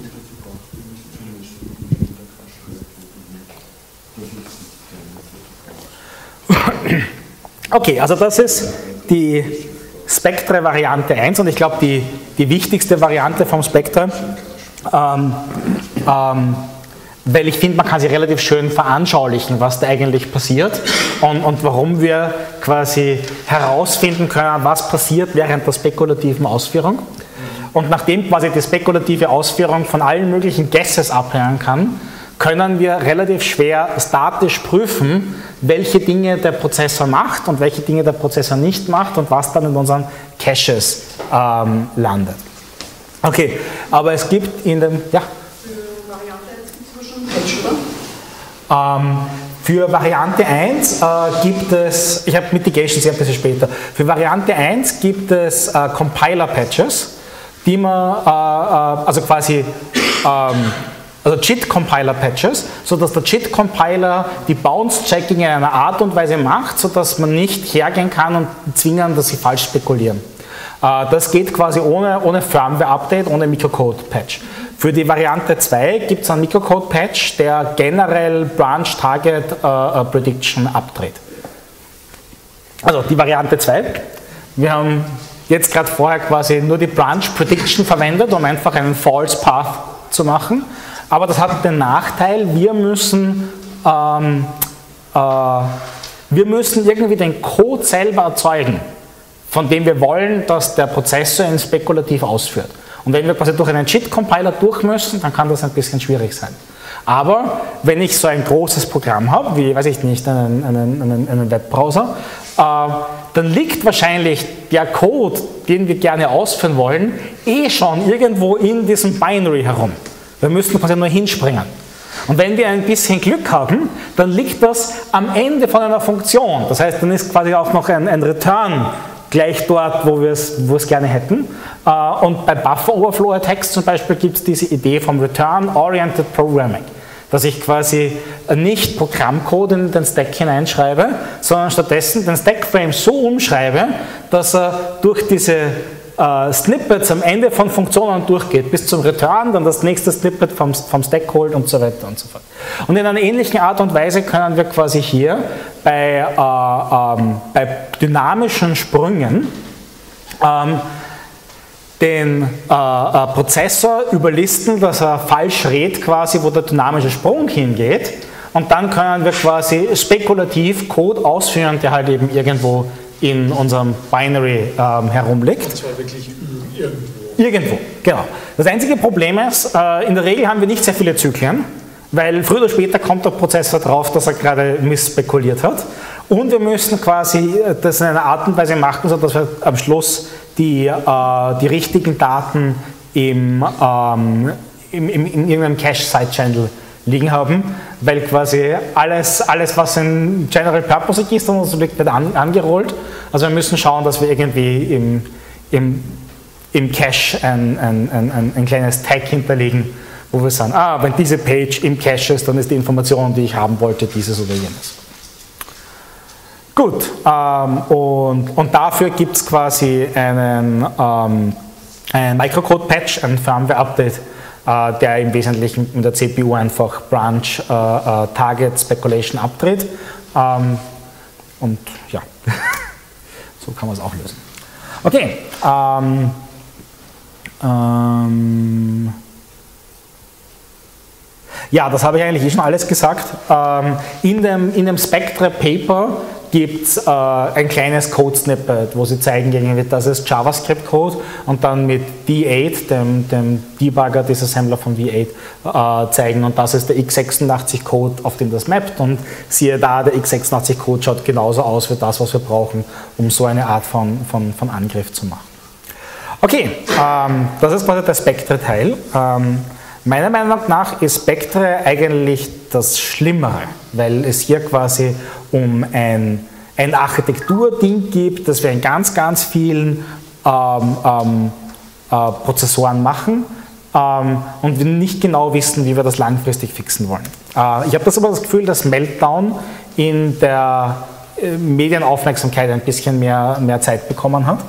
Okay, also das ist die Spectre-Variante 1 und ich glaube die wichtigste Variante vom Spectre. Weil ich finde, man kann sich relativ schön veranschaulichen, was da eigentlich passiert und warum wir quasi herausfinden können, was passiert während der spekulativen Ausführung. Und nachdem quasi die spekulative Ausführung von allen möglichen Guesses abhängen kann, können wir relativ schwer statisch prüfen, welche Dinge der Prozessor macht und welche Dinge der Prozessor nicht macht und was dann in unseren Caches landet. Okay, aber es gibt in dem... Ja? Für Variante 1 gibt es, ich habe Mitigations ein bisschen später, für Variante 1 gibt es Compiler-Patches, die man, also quasi, also JIT-Compiler-Patches, sodass der JIT-Compiler die Bounce-Checking in einer Art und Weise macht, sodass man nicht hergehen kann und zwingen, dass sie falsch spekulieren. Das geht quasi ohne Firmware-Update, ohne Microcode-Patch. Für die Variante 2 gibt es einen Microcode-Patch, der generell Branch-Target-Prediction abdreht. Also die Variante 2. Wir haben jetzt gerade vorher quasi nur die Branch-Prediction verwendet, um einfach einen False Path zu machen. Aber das hat den Nachteil, wir müssen irgendwie den Code selber erzeugen, von dem wir wollen, dass der Prozessor ihn spekulativ ausführt. Und wenn wir quasi durch einen JIT-Compiler durch müssen, dann kann das ein bisschen schwierig sein. Aber wenn ich so ein großes Programm habe, wie, weiß ich nicht, einen Webbrowser, dann liegt wahrscheinlich der Code, den wir gerne ausführen wollen, schon irgendwo in diesem Binary herum. Wir müssen quasi nur hinspringen. Und wenn wir ein bisschen Glück haben, dann liegt das am Ende von einer Funktion. Das heißt, dann ist quasi auch noch ein Return gleich dort, wo wir es gerne hätten. Und bei Buffer Overflow Attacks zum Beispiel gibt es diese Idee vom Return-Oriented Programming, dass ich quasi nicht Programmcode in den Stack hineinschreibe, sondern stattdessen den Stackframe so umschreibe, dass er durch diese Snippets am Ende von Funktionen durchgeht, bis zum Return, dann das nächste Snippet vom Stack holt und so weiter und so fort. Und in einer ähnlichen Art und Weise können wir quasi hier bei dynamischen Sprüngen den Prozessor überlisten, dass er falsch rät, quasi, wo der dynamische Sprung hingeht. Und dann können wir quasi spekulativ Code ausführen, der halt eben irgendwo in unserem Binary herumliegt. Und zwar wirklich irgendwo. Irgendwo, genau. Das einzige Problem ist, in der Regel haben wir nicht sehr viele Zyklen, weil früher oder später kommt der Prozessor drauf, dass er gerade missspekuliert hat. Und wir müssen quasi das in einer Art und Weise machen, sodass wir am Schluss die richtigen Daten in irgendeinem Cache-Side-Channel liegen haben, weil quasi alles was in General Purpose ist, dann wird angerollt. Also wir müssen schauen, dass wir irgendwie im Cache ein kleines Tag hinterlegen, wo wir sagen, wenn diese Page im Cache ist, dann ist die Information, die ich haben wollte, dieses oder jenes. Gut, und dafür gibt es quasi einen Microcode-Patch, ein Firmware-Update, der im Wesentlichen mit der CPU einfach Branch Target Speculation abdreht. Und ja, so kann man es auch lösen. Okay. Ja, das habe ich eigentlich schon alles gesagt. In dem Spectre Paper gibt es ein kleines Code-Snippet, wo sie zeigen, das ist JavaScript-Code und dann mit D8, dem Debugger, Disassembler von V8, zeigen, und das ist der x86-Code, auf den das mappt, und siehe da, der x86-Code schaut genauso aus wie das, was wir brauchen, um so eine Art von Angriff zu machen. Okay, das ist quasi der Spectre-Teil. Meiner Meinung nach ist Spectre eigentlich das Schlimmere, weil es hier quasi um ein Architekturding gibt, das wir in ganz, ganz vielen Prozessoren machen und wir nicht genau wissen, wie wir das langfristig fixen wollen. Ich habe aber das Gefühl, dass Meltdown in der Medienaufmerksamkeit ein bisschen mehr Zeit bekommen hat.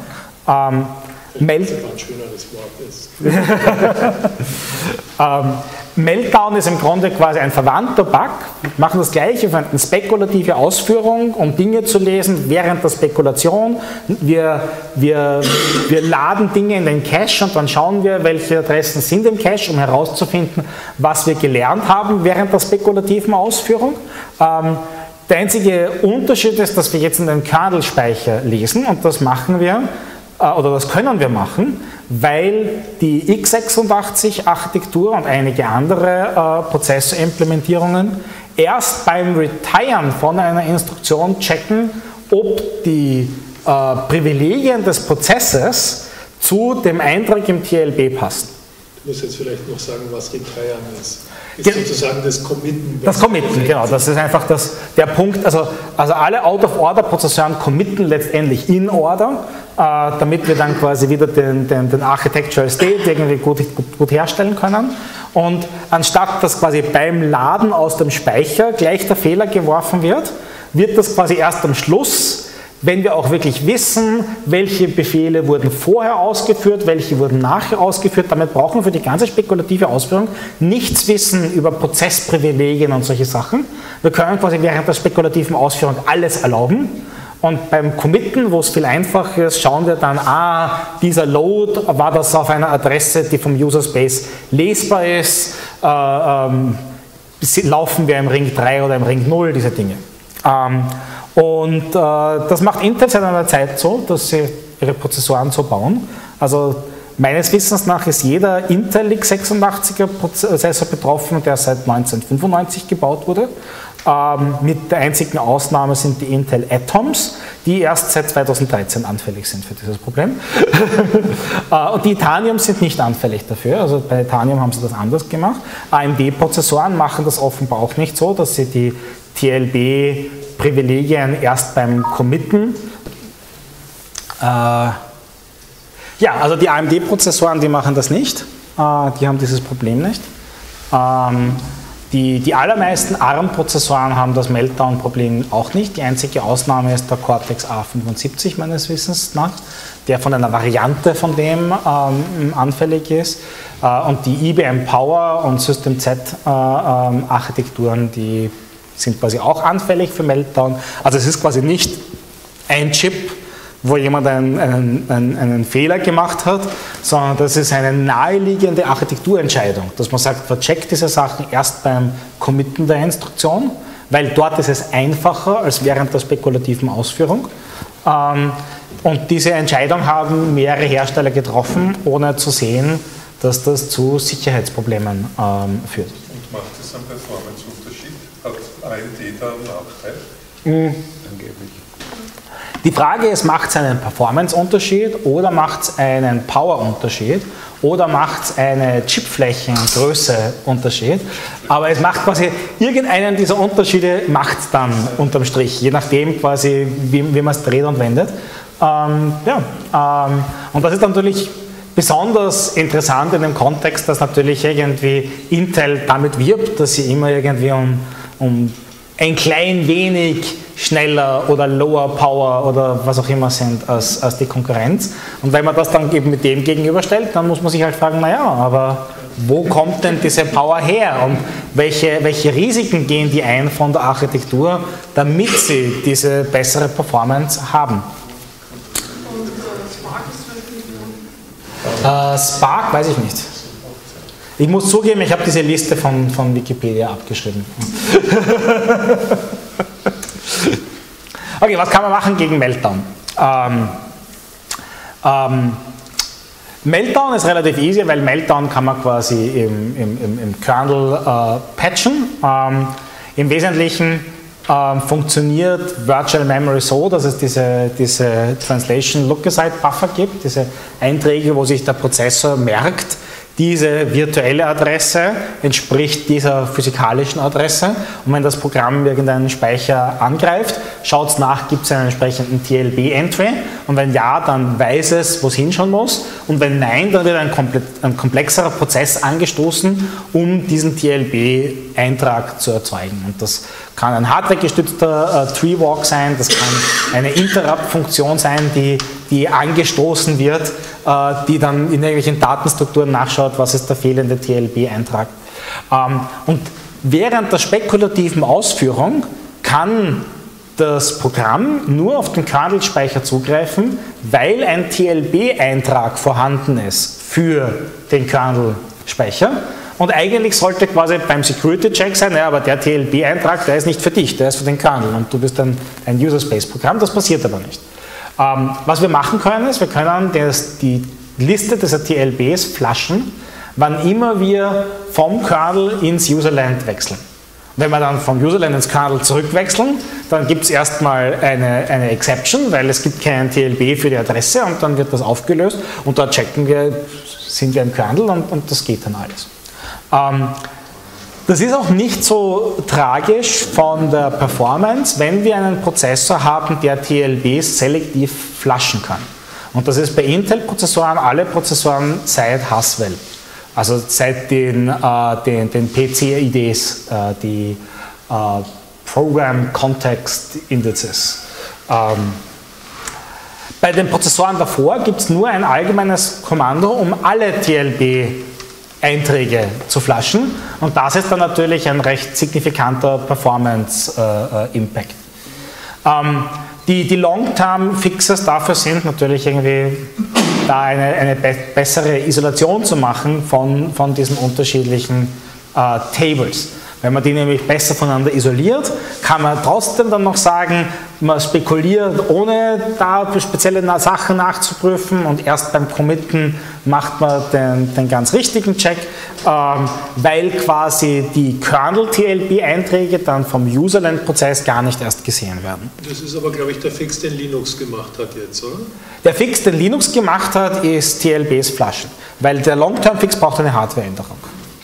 Meltdown ist im Grunde quasi ein verwandter Bug. Wir machen das Gleiche, wir verwenden spekulative Ausführung, um Dinge zu lesen während der Spekulation. Wir laden Dinge in den Cache und dann schauen wir, welche Adressen sind im Cache, um herauszufinden, was wir gelernt haben während der spekulativen Ausführung. Der einzige Unterschied ist, dass wir jetzt in den Kernelspeicher lesen, und das machen wir, oder das können wir machen, weil die x86-Architektur und einige andere Prozessorimplementierungen erst beim Retiren von einer Instruktion checken, ob die Privilegien des Prozesses zu dem Eintrag im TLB passen. muss jetzt vielleicht noch sagen, was Retiren ist. Ist sozusagen das Committen. Das Committen, genau. Das ist einfach der Punkt. Also alle Out-of-Order-Prozessoren committen letztendlich in Order, damit wir dann quasi wieder den Architectural State irgendwie gut herstellen können. Und anstatt dass quasi beim Laden aus dem Speicher gleich der Fehler geworfen wird, wird das quasi erst am Schluss, wenn wir auch wirklich wissen, welche Befehle wurden vorher ausgeführt, welche wurden nachher ausgeführt. Damit brauchen wir für die ganze spekulative Ausführung nichts wissen über Prozessprivilegien und solche Sachen. Wir können quasi während der spekulativen Ausführung alles erlauben. Und beim Committen, wo es viel einfacher ist, schauen wir dann, dieser Load, war das auf einer Adresse, die vom User Space lesbar ist, laufen wir im Ring 3 oder im Ring 0, diese Dinge. Das macht Intel seit einer Zeit so, dass sie ihre Prozessoren so bauen. Also meines Wissens nach ist jeder Intel x86er Prozessor betroffen, der seit 1995 gebaut wurde. Mit der einzigen Ausnahme sind die Intel Atoms, die erst seit 2013 anfällig sind für dieses Problem. Und die Itanium sind nicht anfällig dafür, also bei Itanium haben sie das anders gemacht. AMD-Prozessoren machen das offenbar auch nicht so, dass sie die TLB-Privilegien erst beim Committen. Ja, also die AMD-Prozessoren, die machen das nicht. Die haben dieses Problem nicht. Die allermeisten ARM-Prozessoren haben das Meltdown-Problem auch nicht. Die einzige Ausnahme ist der Cortex A75 meines Wissens nach, der von einer Variante von dem anfällig ist. Und die IBM Power und System Z-Architekturen, die sind quasi auch anfällig für Meltdown. Also es ist quasi nicht ein Chip, wo jemand einen Fehler gemacht hat, sondern das ist eine naheliegende Architekturentscheidung, dass man sagt, vercheckt diese Sachen erst beim Committen der Instruktion, weil dort ist es einfacher als während der spekulativen Ausführung. Und diese Entscheidung haben mehrere Hersteller getroffen, ohne zu sehen, dass das zu Sicherheitsproblemen führt. Und macht es einen Performance-Unterschied? Hat AMD da einen Nachteil? Angeblich. Die Frage ist, macht es einen Performance-Unterschied oder macht es einen Power-Unterschied oder macht es eine Chipflächengröße-Unterschied? Aber es macht quasi, irgendeinen dieser Unterschiede macht es dann unterm Strich, je nachdem quasi, wie man es dreht und wendet. Und das ist natürlich besonders interessant in dem Kontext, dass natürlich irgendwie Intel damit wirbt, dass sie immer irgendwie um ein klein wenig schneller oder lower power oder was auch immer sind als die Konkurrenz. Und wenn man das dann eben mit dem gegenüberstellt, dann muss man sich halt fragen, naja, aber wo kommt denn diese Power her und welche Risiken gehen die ein von der Architektur, damit sie diese bessere Performance haben? Und Spark ist Spark weiß ich nicht. Ich muss zugeben, ich habe diese Liste von Wikipedia abgeschrieben. Okay, was kann man machen gegen Meltdown? Meltdown ist relativ easy, weil Meltdown kann man quasi im Kernel patchen. Im Wesentlichen funktioniert Virtual Memory so, dass es diese Translation Look-Aside Buffer gibt, diese Einträge, wo sich der Prozessor merkt, diese virtuelle Adresse entspricht dieser physikalischen Adresse und wenn das Programm irgendeinen Speicher angreift, schaut es nach, gibt es einen entsprechenden TLB-Entry und wenn ja, dann weiß es, wo es hinschauen muss und wenn nein, dann wird ein komplexerer Prozess angestoßen, um diesen TLB-Eintrag zu erzeugen. Und das kann ein hardwaregestützter Tree-Walk sein, das kann eine Interrupt-Funktion sein, die angestoßen wird, die dann in irgendwelchen Datenstrukturen nachschaut, was ist der fehlende TLB-Eintrag. Und während der spekulativen Ausführung kann das Programm nur auf den Kernelspeicher zugreifen, weil ein TLB-Eintrag vorhanden ist für den Kernelspeicher. Und eigentlich sollte quasi beim Security-Check sein, ja, aber der TLB-Eintrag, der ist nicht für dich, der ist für den Kernel und du bist ein User-Space-Programm, das passiert aber nicht. Was wir machen können, ist, wir können die Liste dieser TLBs flashen, wann immer wir vom Kernel ins Userland wechseln. Wenn wir dann vom Userland ins Kernel zurückwechseln, dann gibt es erstmal eine Exception, weil es gibt keinen TLB für die Adresse und dann wird das aufgelöst und dort checken wir, sind wir im Kernel und das geht dann alles. Das ist auch nicht so tragisch von der Performance, wenn wir einen Prozessor haben, der TLBs selektiv flushen kann. Und das ist bei Intel-Prozessoren, alle Prozessoren seit Haswell, also seit den PC-IDs, die Program Context Indices. Bei den Prozessoren davor gibt es nur ein allgemeines Kommando, um alle TLB-Einträge zu flushen, und das ist dann natürlich ein recht signifikanter Performance-Impact. Die Long-Term-Fixes dafür sind natürlich irgendwie, da eine bessere Isolation zu machen von diesen unterschiedlichen Tables. Wenn man die nämlich besser voneinander isoliert, kann man trotzdem dann noch sagen, man spekuliert, ohne da spezielle Sachen nachzuprüfen, und erst beim Committen macht man den ganz richtigen Check, weil quasi die Kernel-TLB-Einträge dann vom Userland-Prozess gar nicht erst gesehen werden. Das ist aber, glaube ich, der Fix, den Linux gemacht hat jetzt, oder? Der Fix, den Linux gemacht hat, ist TLBs flushen, weil der Long-Term-Fix braucht eine Hardware-Änderung.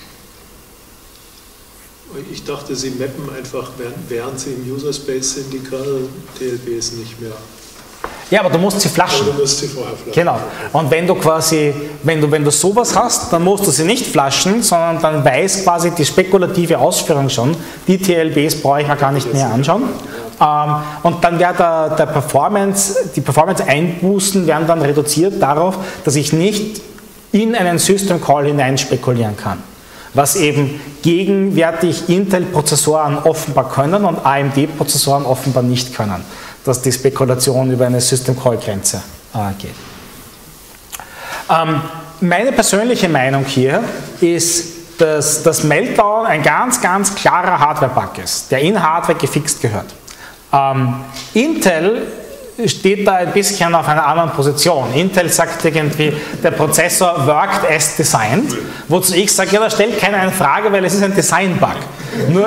Ich dachte, Sie mappen einfach, während Sie im User-Space sind, die Kernel-TLBs nicht mehr. Ja, aber du musst sie flushen. Du musst sie vorher flushen. Genau. Und wenn du quasi, wenn du sowas hast, dann musst du sie nicht flushen, sondern dann weiß quasi die spekulative Ausführung schon, die TLBs brauche ich mir gar nicht mehr anschauen. Und dann wäre die Performance-Einbußen werden dann reduziert darauf, dass ich nicht in einen System Call hinein spekulieren kann. Was eben gegenwärtig Intel-Prozessoren offenbar können und AMD-Prozessoren offenbar nicht können, dass die Spekulation über eine System-Call-Grenze geht. Meine persönliche Meinung hier ist, dass das Meltdown ein ganz, ganz klarer Hardware-Bug ist, der in Hardware gefixt gehört. Intel steht da ein bisschen auf einer anderen Position. Intel sagt irgendwie, der Prozessor worked as designed, wozu ich sage, ja, da stellt keiner eine Frage, weil es ist ein Design-Bug. Nur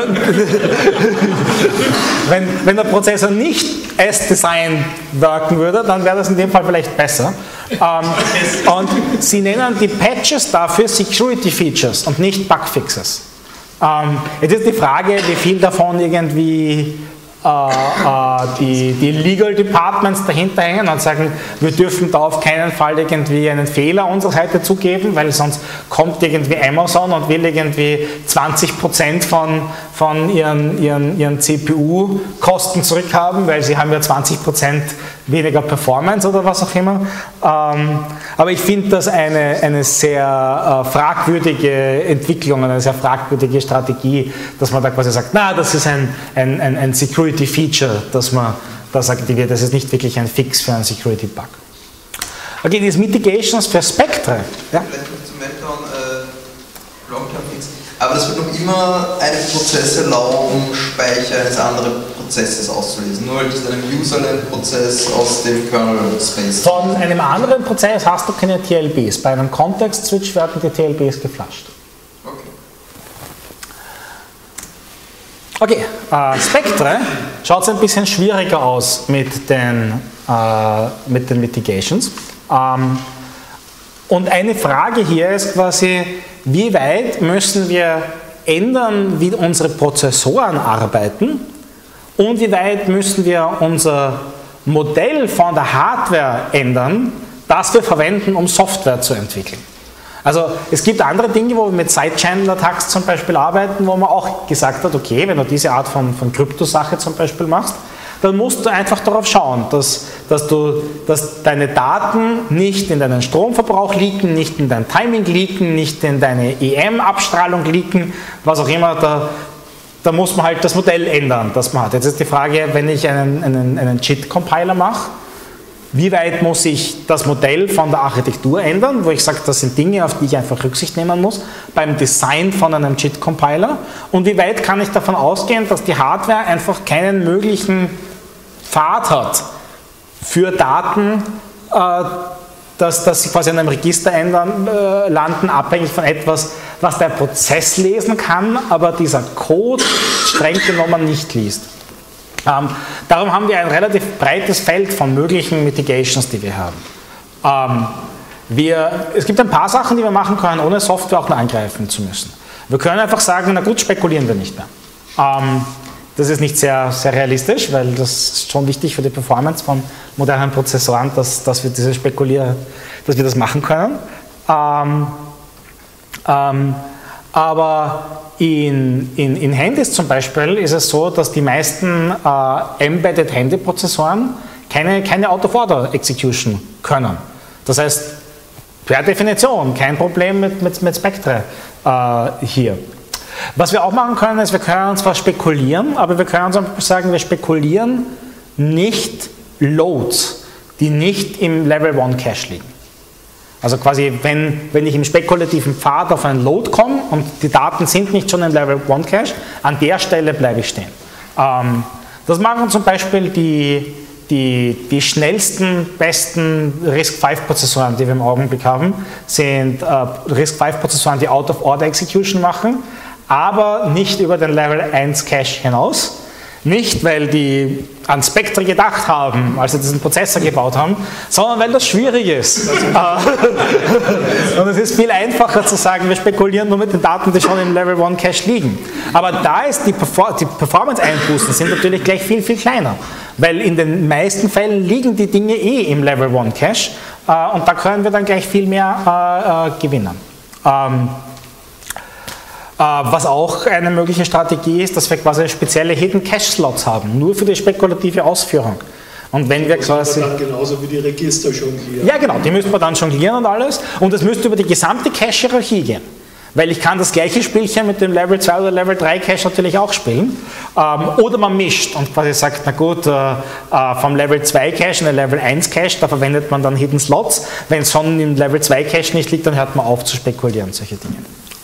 wenn der Prozessor nicht as designed worken würde, dann wäre das in dem Fall vielleicht besser. Und sie nennen die Patches dafür Security Features und nicht Bugfixes. Jetzt ist die Frage, wie viel davon irgendwie die Legal Departments dahinter hängen und sagen, wir dürfen da auf keinen Fall irgendwie einen Fehler unserer Seite zugeben, weil sonst kommt irgendwie Amazon und will irgendwie 20% von ihren CPU-Kosten zurückhaben, weil sie haben ja 20% weniger Performance oder was auch immer. Aber ich finde das eine sehr fragwürdige Entwicklung, eine sehr fragwürdige Strategie, dass man da quasi sagt, na, das ist ein Security-Feature, das aktiviert, das ist nicht wirklich ein Fix für einen Security-Bug. Okay, diese Mitigations für Spektre. Ja? Vielleicht noch zum Meltdown, Long-Term-Fix. Aber das wird noch immer einen Prozess erlauben, Speicher eines anderen Prozesses auszulesen. Nur halt einem Userland-Prozess aus dem Kernel-Space. Von einem anderen Prozess hast du keine TLBs. Bei einem Context-Switch werden die TLBs geflusht. Okay, Spektre schaut es ein bisschen schwieriger aus mit den Mitigations. Und eine Frage hier ist quasi, wie weit müssen wir ändern, wie unsere Prozessoren arbeiten, und wie weit müssen wir unser Modell von der Hardware ändern, das wir verwenden, um Software zu entwickeln. Also es gibt andere Dinge, wo wir mit Side-Channel-Attacks zum Beispiel arbeiten, wo man auch gesagt hat, okay, wenn du diese Art von Kryptosache zum Beispiel machst, dann musst du einfach darauf schauen, dass deine Daten nicht in deinen Stromverbrauch leaken, nicht in dein Timing leaken, nicht in deine EM-Abstrahlung leaken, was auch immer, da muss man halt das Modell ändern, das man hat. Jetzt ist die Frage, wenn ich einen JIT-Compiler mache, wie weit muss ich das Modell von der Architektur ändern, wo ich sage, das sind Dinge, auf die ich einfach Rücksicht nehmen muss, beim Design von einem JIT-Compiler, und wie weit kann ich davon ausgehen, dass die Hardware einfach keinen möglichen Pfad hat für Daten, dass sie quasi in einem Register landen, abhängig von etwas, was der Prozess lesen kann, aber dieser Code streng genommen nicht liest. Darum haben wir ein relativ breites Feld von möglichen Mitigations, die wir haben. Es gibt ein paar Sachen, die wir machen können, ohne Software auch nur eingreifen zu müssen. Wir können einfach sagen, na gut, spekulieren wir nicht mehr. Das ist nicht sehr, sehr realistisch, weil das ist schon wichtig für die Performance von modernen Prozessoren, dass wir dass wir das machen können. Aber in Handys zum Beispiel ist es so, dass die meisten Embedded Handy-Prozessoren keine Out-of-Order-Execution können. Das heißt, per Definition kein Problem mit Spectre hier. Was wir auch machen können, ist, wir können zwar spekulieren, aber wir können zum Beispiel sagen, wir spekulieren nicht Loads, die nicht im Level 1 Cache liegen. Also quasi, wenn ich im spekulativen Pfad auf einen Load komme und die Daten sind nicht schon im Level 1 Cache, an der Stelle bleibe ich stehen. Das machen zum Beispiel die schnellsten, besten RISC-V-Prozessoren, die wir im Augenblick haben, sind RISC-V-Prozessoren, die Out-of-Order-Execution machen, aber nicht über den Level 1 Cache hinaus. Nicht, weil die an Spectre gedacht haben, als sie diesen Prozessor gebaut haben, sondern weil das schwierig ist. Und es ist viel einfacher zu sagen, wir spekulieren nur mit den Daten, die schon im Level 1 Cache liegen. Aber da ist die Performance-Einbußen sind natürlich gleich viel, viel kleiner. Weil in den meisten Fällen liegen die Dinge im Level 1 Cache und da können wir dann gleich viel mehr gewinnen. Was auch eine mögliche Strategie ist, dass wir quasi spezielle Hidden Cache Slots haben, nur für die spekulative Ausführung. Und wenn wir quasi... dann genauso wie die Register jonglieren. Ja genau, die müssten wir dann jonglieren und alles und das müsste über die gesamte Cache-Hierarchie gehen. Weil ich kann das gleiche Spielchen mit dem Level 2 oder Level 3 Cache natürlich auch spielen. Oder man mischt und quasi sagt, na gut, vom Level 2 Cache in den Level 1 Cache, da verwendet man dann Hidden Slots. Wenn es schon im Level 2 Cache nicht liegt, dann hört man auf zu spekulieren, solche Dinge.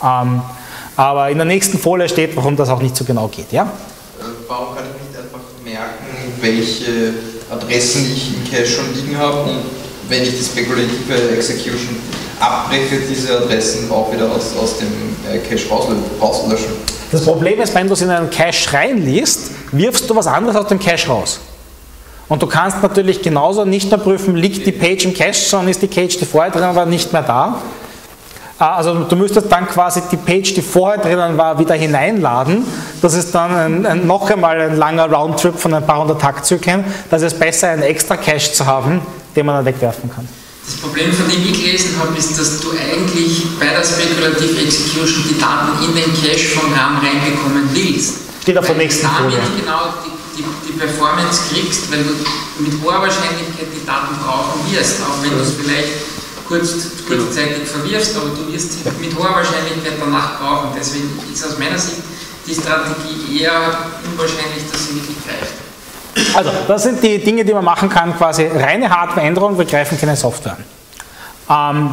Aber in der nächsten Folie steht, warum das auch nicht so genau geht. Ja? Warum kann ich nicht einfach merken, welche Adressen ich im Cache schon liegen habe und wenn ich die spekulative Execution abbreche, diese Adressen auch wieder aus dem Cache rauslöschen? Das Problem ist, wenn du es in einen Cache reinliest, wirfst du was anderes aus dem Cache raus. Und du kannst natürlich genauso nicht nur prüfen, liegt die Page im Cache, sondern ist die Page, die vorher drin war, nicht mehr da. Also du müsstest dann quasi die Page, die vorher drinnen war, wieder hineinladen. Das ist dann noch einmal ein langer Roundtrip von ein paar hundert Taktzyklen. Das ist besser, einen extra Cache zu haben, den man dann wegwerfen kann. Das Problem, von dem ich gelesen habe, ist, dass du eigentlich bei der Speculative Execution die Daten in den Cache vom RAM reinbekommen willst. Steht auf der nächsten Folie. Damit genau die Performance kriegst, weil du mit hoher Wahrscheinlichkeit die Daten brauchen wirst, auch wenn du es vielleicht kurzzeitig verwirfst, aber du wirst sie mit hoher Wahrscheinlichkeit danach brauchen. Deswegen ist aus meiner Sicht die Strategie eher unwahrscheinlich, dass sie wirklich greift. Also, das sind die Dinge, die man machen kann, quasi reine Hardware-Änderung, wir greifen keine Software an.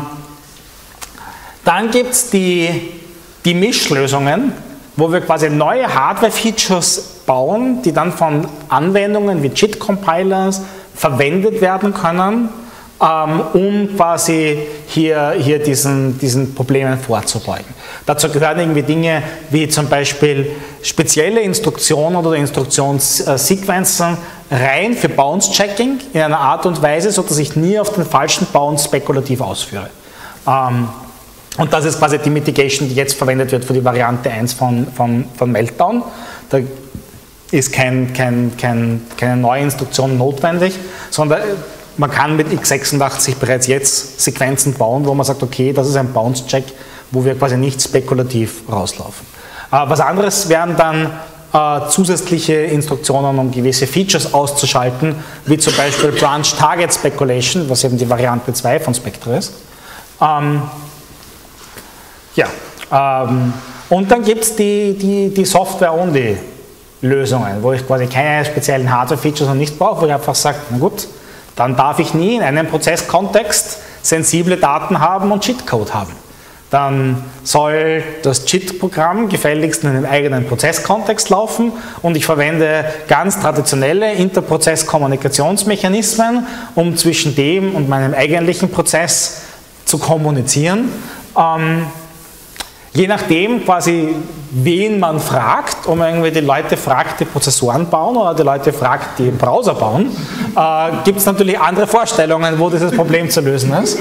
Dann gibt es die Mischlösungen, wo wir quasi neue Hardware-Features bauen, die dann von Anwendungen wie JIT-Compilers verwendet werden können, um quasi hier diesen Problemen vorzubeugen. Dazu gehören irgendwie Dinge wie zum Beispiel spezielle Instruktionen oder Instruktionssequenzen rein für Bounce-Checking in einer Art und Weise, sodass ich nie auf den falschen Bounce spekulativ ausführe. Und das ist quasi die Mitigation, die jetzt verwendet wird für die Variante 1 von Meltdown. Da ist keine neue Instruktion notwendig, sondern man kann mit x86 bereits jetzt Sequenzen bauen, wo man sagt, okay, das ist ein Bounce-Check, wo wir quasi nicht spekulativ rauslaufen. Was anderes wären dann zusätzliche Instruktionen, um gewisse Features auszuschalten, wie zum Beispiel Branch Target Speculation, was eben die Variante 2 von Spectre ist. Und dann gibt es die Software-Only-Lösungen, wo ich quasi keine speziellen Hardware-Features noch nicht brauche, wo ich einfach sage, na gut, dann darf ich nie in einem Prozesskontext sensible Daten haben und Cheatcode haben. Dann soll das Cheat-Programm gefälligst in einem eigenen Prozesskontext laufen und ich verwende ganz traditionelle Interprozess-Kommunikationsmechanismen, um zwischen dem und meinem eigentlichen Prozess zu kommunizieren. je nachdem quasi, wen man fragt, ob man irgendwie die Leute fragt, die Prozessoren bauen oder die Leute fragt, die den Browser bauen, gibt es natürlich andere Vorstellungen, wo dieses Problem zu lösen ist.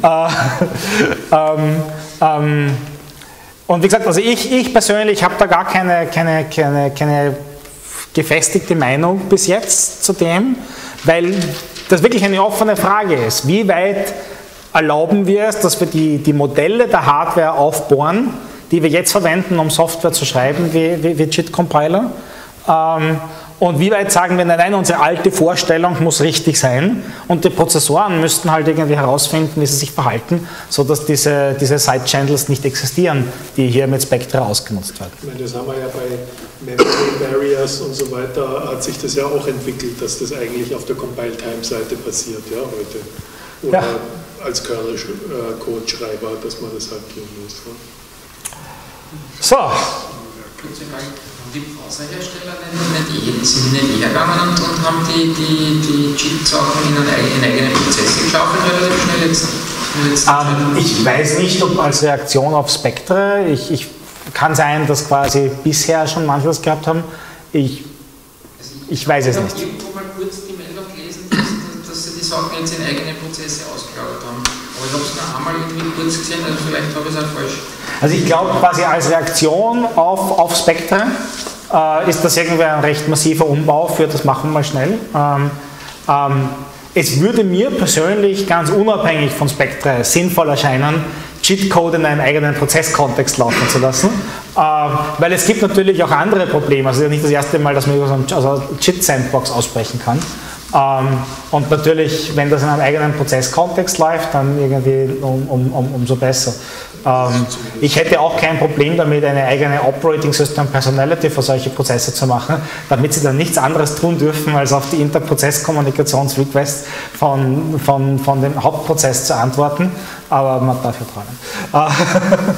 Und wie gesagt, also ich persönlich habe da gar keine gefestigte Meinung bis jetzt zu dem, weil das wirklich eine offene Frage ist. Wie weit erlauben wir es, dass wir die Modelle der Hardware aufbohren, die wir jetzt verwenden, um Software zu schreiben, wie JIT-Compiler? Und wie weit sagen wir, nein, unsere alte Vorstellung muss richtig sein und die Prozessoren müssten halt irgendwie herausfinden, wie sie sich verhalten, sodass diese Side-Channels nicht existieren, die hier mit Spectre ausgenutzt werden. Ich meine, das haben wir ja bei Memory Barriers und so weiter, hat sich das ja auch entwickelt, dass das eigentlich auf der Compile-Time-Seite passiert, ja, heute. Oder ja. Als Kernel-Code-Schreiber, dass man das halt tun muss. Ja. So. Die Browserhersteller sind nicht hergegangen und haben die JIT-Sachen in eigene Prozesse geschaffen relativ schnell jetzt? Ich weiß nicht, ob als Reaktion auf Spectre, kann sein, dass quasi bisher schon manche das gehabt haben. Ich weiß es nicht. Ich habe irgendwo mal kurz die Meldung gelesen, dass sie die Sachen jetzt in eigene Prozesse ausgelagert haben. Aber ich habe es noch einmal irgendwie kurz gesehen, also vielleicht habe ich es auch falsch. Also ich glaube quasi als Reaktion auf Spectre ist das irgendwie ein recht massiver Umbau für das machen wir mal schnell. Es würde mir persönlich ganz unabhängig von Spectre sinnvoll erscheinen, JIT-Code in einem eigenen Prozesskontext laufen zu lassen, weil es gibt natürlich auch andere Probleme. Also es ist ja nicht das erste Mal, dass man über so eine JIT-Sandbox aussprechen kann. Und natürlich, wenn das in einem eigenen Prozesskontext läuft, dann irgendwie umso besser. Ich hätte auch kein Problem damit, eine eigene Operating System Personality für solche Prozesse zu machen, damit sie dann nichts anderes tun dürfen, als auf die Interprozess-Kommunikationsrequests von dem Hauptprozess zu antworten. Aber man darf vertrauen.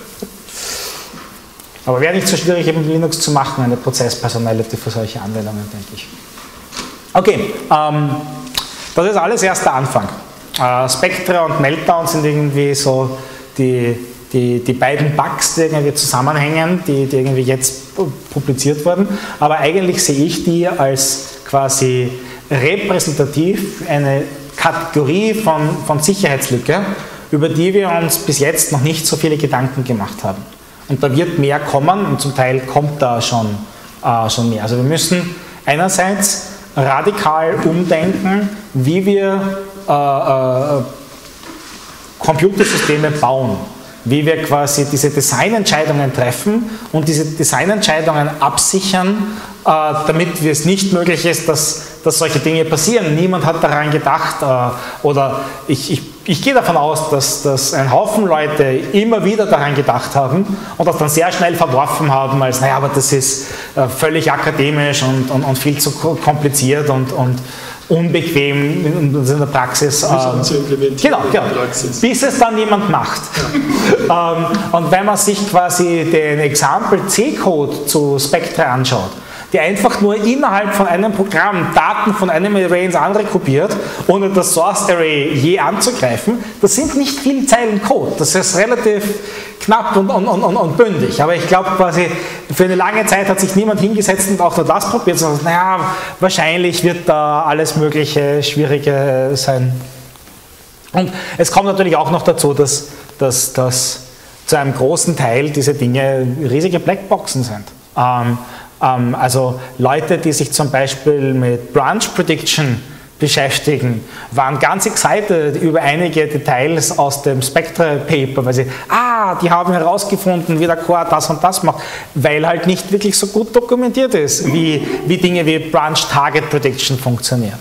Aber wäre nicht so schwierig, eben Linux zu machen, eine Prozess-Personality für solche Anwendungen, denke ich. Okay, das ist alles erst der Anfang. Spectre und Meltdown sind irgendwie so die beiden Bugs, die irgendwie zusammenhängen, die irgendwie jetzt publiziert wurden. Aber eigentlich sehe ich die als quasi repräsentativ eine Kategorie von Sicherheitslücke, über die wir uns bis jetzt noch nicht so viele Gedanken gemacht haben. Und da wird mehr kommen und zum Teil kommt da schon mehr. Also wir müssen einerseits radikal umdenken, wie wir Computersysteme bauen, wie wir quasi diese Designentscheidungen treffen und diese Designentscheidungen absichern, damit es nicht möglich ist, dass solche Dinge passieren. Niemand hat daran gedacht oder ich gehe davon aus, dass ein Haufen Leute immer wieder daran gedacht haben und das dann sehr schnell verworfen haben, als naja, aber das ist völlig akademisch und viel zu kompliziert und unbequem in der Praxis. Zu implementieren genau. Bis es dann jemand macht. Ja. Und wenn man sich quasi den Example C-Code zu Spectre anschaut, die einfach nur innerhalb von einem Programm Daten von einem Array ins andere kopiert, ohne das Source Array je anzugreifen, das sind nicht viele Zeilen Code. Das ist relativ knapp und bündig. Aber ich glaube quasi, für eine lange Zeit hat sich niemand hingesetzt und auch nur das probiert, sondern naja, wahrscheinlich wird da alles mögliche Schwierige sein. Und es kommt natürlich auch noch dazu, dass zu einem großen Teil diese Dinge riesige Blackboxen sind. Also Leute, die sich zum Beispiel mit Branch Prediction beschäftigen, waren ganz excited über einige Details aus dem Spectre Paper, weil sie, die haben herausgefunden, wie der Core das und das macht, weil halt nicht wirklich so gut dokumentiert ist, wie Dinge wie Branch Target Prediction funktionieren.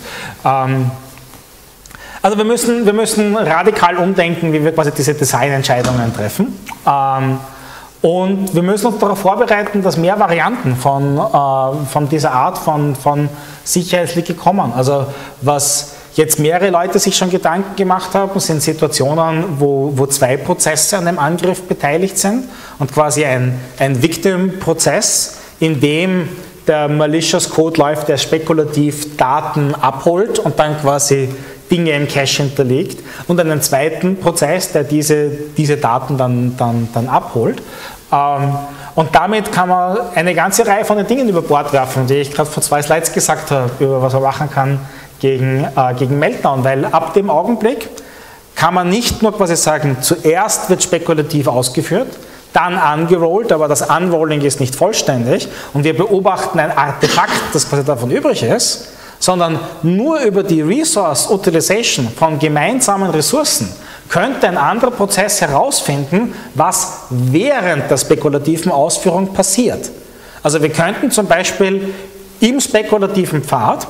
Also wir müssen radikal umdenken, wie wir quasi diese Designentscheidungen treffen. Und wir müssen uns darauf vorbereiten, dass mehr Varianten von dieser Art von Sicherheitslücke kommen. Also was jetzt mehrere Leute sich schon Gedanken gemacht haben, sind Situationen, wo zwei Prozesse an dem Angriff beteiligt sind und quasi ein Victim-Prozess, in dem der malicious Code läuft, der spekulativ Daten abholt und dann quasi Dinge im Cache hinterlegt und einen zweiten Prozess, der diese Daten dann abholt. Und damit kann man eine ganze Reihe von den Dingen über Bord werfen, die ich gerade vor 2 Slides gesagt habe, über was man machen kann gegen Meltdown, weil ab dem Augenblick kann man nicht nur quasi sagen, zuerst wird spekulativ ausgeführt, dann ungerollt, aber das Unrolling ist nicht vollständig und wir beobachten ein Artefakt, das quasi davon übrig ist, sondern nur über die Resource Utilization von gemeinsamen Ressourcen könnte ein anderer Prozess herausfinden, was während der spekulativen Ausführung passiert. Also wir könnten zum Beispiel im spekulativen Pfad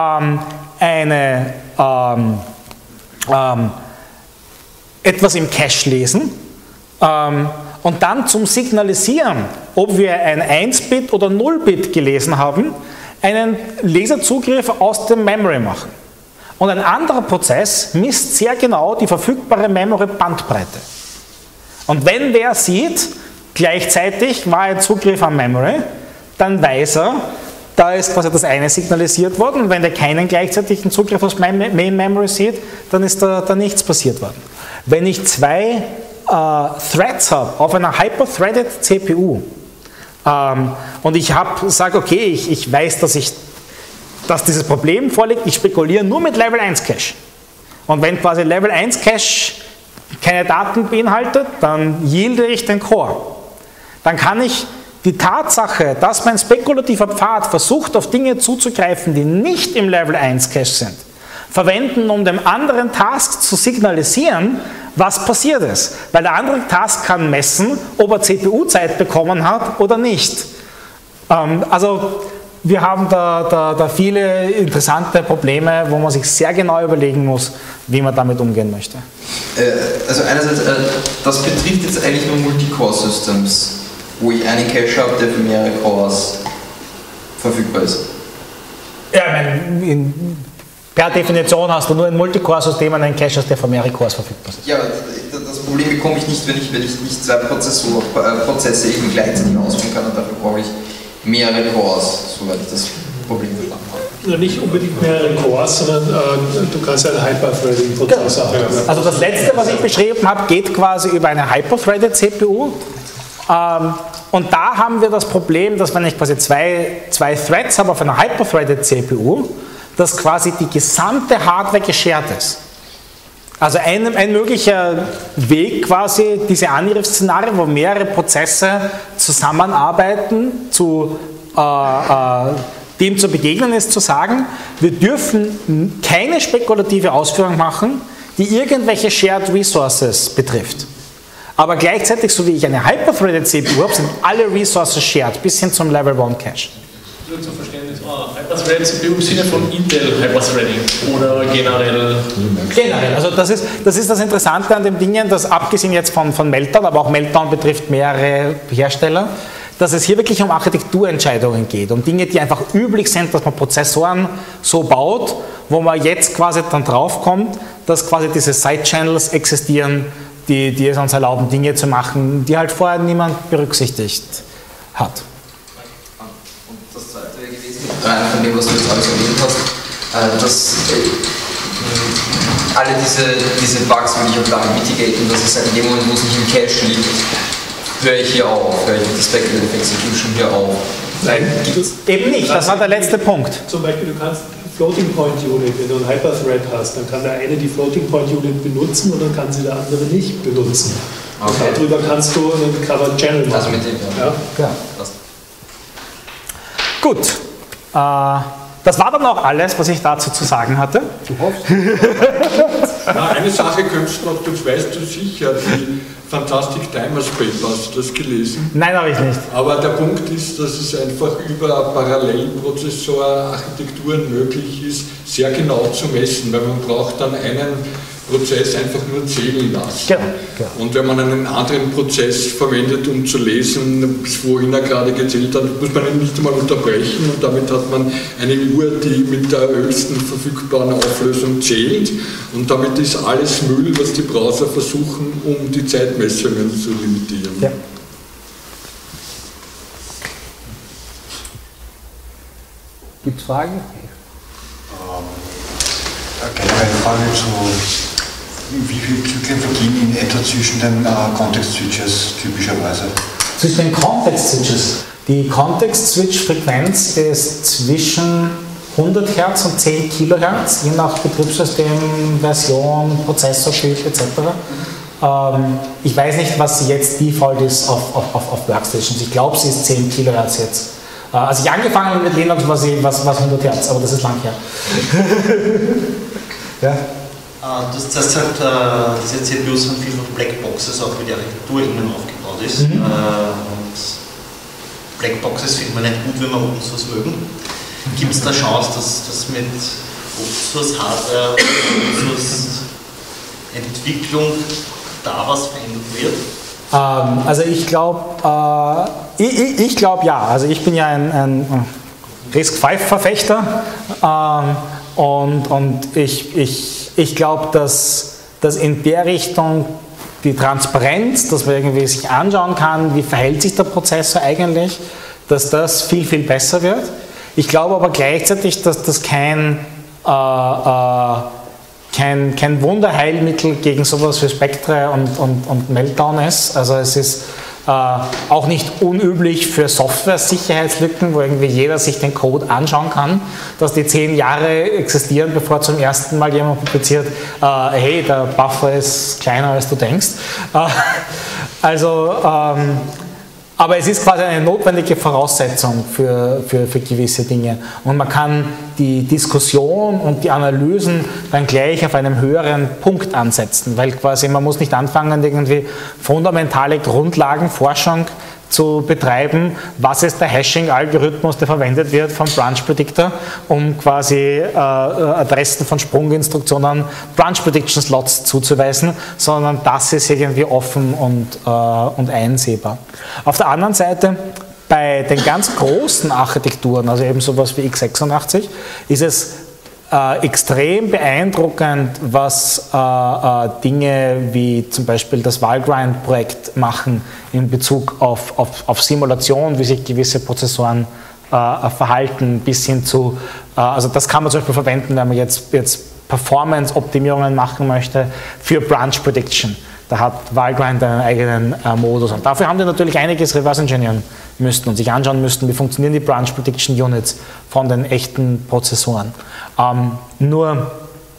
etwas im Cache lesen und dann zum Signalisieren, ob wir ein 1-Bit oder 0-Bit gelesen haben, einen Leserzugriff aus dem Memory machen. Und ein anderer Prozess misst sehr genau die verfügbare Memory-Bandbreite. Und wenn der sieht, gleichzeitig war ein Zugriff am Memory, dann weiß er, da ist quasi das eine signalisiert worden und wenn der keinen gleichzeitigen Zugriff aus Main Memory sieht, dann ist da nichts passiert worden. Wenn ich 2 Threads habe auf einer hyper-threaded CPU und ich sage, okay, ich weiß, dass dieses Problem vorliegt, ich spekuliere nur mit Level 1 Cache. Und wenn quasi Level 1 Cache keine Daten beinhaltet, dann yielde ich den Core. Dann kann ich die Tatsache, dass mein spekulativer Pfad versucht, auf Dinge zuzugreifen, die nicht im Level 1 Cache sind, verwenden, um dem anderen Task zu signalisieren, was passiert ist. Weil der andere Task kann messen, ob er CPU-Zeit bekommen hat oder nicht. Also wir haben da viele interessante Probleme, wo man sich sehr genau überlegen muss, wie man damit umgehen möchte. Also einerseits, das betrifft jetzt eigentlich nur Multicore-Systems, wo ich einen Cache habe, der für mehrere Cores verfügbar ist. Ja, per Definition hast du nur ein Multicore-System einen Cache, der für mehrere Cores verfügbar ist. Ja, das Problem bekomme ich nicht, wenn ich nicht 2 Prozesse eben gleichzeitig ausführen kann und dafür brauche ich mehrere Cores, soweit ich das Problem verstanden habe. Ja, nicht unbedingt mehrere Cores, sondern du kannst einen Hyper-Threading-Prozessor haben. Also das letzte, was ich beschrieben habe, geht quasi über eine Hyper-Threaded CPU. Und da haben wir das Problem, dass wenn ich quasi zwei Threads habe auf einer Hyper-Threaded CPU, dass quasi die gesamte Hardware geshared ist. Also ein möglicher Weg quasi, diese Angriffsszenarien, wo mehrere Prozesse zusammenarbeiten, dem zu begegnen ist, zu sagen, wir dürfen keine spekulative Ausführung machen, die irgendwelche Shared Resources betrifft. Aber gleichzeitig, so wie ich eine Hyper-Threaded CPU habe, sind alle Resources shared, bis hin zum Level 1 Cache. Nur zum Verständnis, Hyper-Threaded CPU im Sinne von Intel Hyper-Threading oder generell? Generell, also das ist das Interessante an dem Dingen, dass abgesehen jetzt von Meltdown, aber auch Meltdown betrifft mehrere Hersteller, dass es hier wirklich um Architekturentscheidungen geht, um Dinge, die einfach üblich sind, dass man Prozessoren so baut, wo man jetzt quasi dann draufkommt, dass quasi diese Side-Channels existieren, die es uns erlauben, Dinge zu machen, die halt vorher niemand berücksichtigt hat. Und das zweite wäre gewesen, rein von dem, was du jetzt alles erwähnt hast, dass alle diese Bugs will ich auch damit mitigaten, dass ich sage, in dem Moment, wo es nicht im Cache liegt, höre ich hier auf, höre ich mit der Speculative Execution hier auf. Nein, eben nicht, das war der letzte Punkt. Zum Beispiel, du kannst Floating Point Unit, wenn du ein Hyper-Thread hast, dann kann der eine die Floating Point Unit benutzen und dann kann sie der andere nicht benutzen. Okay. Und darüber kannst du einen Covered Channel machen. Also mit dem, ja. Ja. Gut. Das war dann auch alles, was ich dazu zu sagen hatte. Du hoffst? Na, eine Sache könntest du noch, das weißt du sicher, die Fantastic Timers Paper, hast du das gelesen? Nein, habe ich nicht. Aber der Punkt ist, dass es einfach über Parallelprozessorarchitekturen möglich ist, sehr genau zu messen, weil man braucht dann einen Prozess einfach nur zählen lassen. Genau. Und wenn man einen anderen Prozess verwendet, um zu lesen, bis wohin er gerade gezählt hat, muss man ihn nicht einmal unterbrechen und damit hat man eine Uhr, die mit der höchsten verfügbaren Auflösung zählt und damit ist alles Müll, was die Browser versuchen, um die Zeitmessungen zu limitieren. Ja. Gibt es Fragen? Generell Frage zu, wie viele Zyklen vergehen in etwa zwischen den Context-Switches typischerweise? Zwischen den Context-Switches. Die Context-Switch-Frequenz ist zwischen 100 Hertz und 10 Kilohertz, je nach Betriebssystem, Version, Prozessortyp etc. Ich weiß nicht, was jetzt Default ist auf Workstations. Ich glaube, sie ist 10 Kilohertz jetzt. Als ich angefangen habe mit Linux, war es 100 Hertz, aber das ist lang her. Ja? Du hast gesagt, diese CPUs sind viel von Blackboxes, auch wie die Architektur innen aufgebaut ist. Und Blackboxes findet man nicht gut, wenn wir Open Source mögen. Gibt es da Chance, dass mit Open Source Hardware, Open Source Entwicklung da was verändert wird? Also ich glaube ja. Also ich bin ja ein RISC-V-Verfechter und ich glaube, dass in der Richtung die Transparenz, dass man irgendwie sich anschauen kann, wie verhält sich der Prozessor eigentlich, dass das viel, viel besser wird. Ich glaube aber gleichzeitig, dass das kein Wunderheilmittel gegen sowas wie Spectre und Meltdown ist. Also es ist auch nicht unüblich für Software-Sicherheitslücken, wo irgendwie jeder sich den Code anschauen kann, dass die 10 Jahre existieren, bevor zum ersten Mal jemand publiziert, hey, der Buffer ist kleiner als du denkst. Aber es ist quasi eine notwendige Voraussetzung für gewisse Dinge. Und man kann die Diskussion und die Analysen dann gleich auf einem höheren Punkt ansetzen, weil quasi man muss nicht anfangen, irgendwie fundamentale Grundlagenforschung zu betreiben, was ist der Hashing-Algorithmus, der verwendet wird vom Branch Predictor, um quasi Adressen von Sprunginstruktionen Branch Prediction Slots zuzuweisen, sondern das ist irgendwie offen und einsehbar. Auf der anderen Seite, bei den ganz großen Architekturen, also eben sowas wie x86, ist es extrem beeindruckend, was Dinge wie zum Beispiel das Valgrind-Projekt machen in Bezug auf Simulation, wie sich gewisse Prozessoren verhalten, bis hin zu, also das kann man zum Beispiel verwenden, wenn man jetzt Performance-Optimierungen machen möchte für Branch Prediction. Da hat Valgrind einen eigenen Modus. Und dafür haben die natürlich einiges reverse engineeren müssten und sich anschauen müssten, wie funktionieren die Branch Prediction Units von den echten Prozessoren. Nur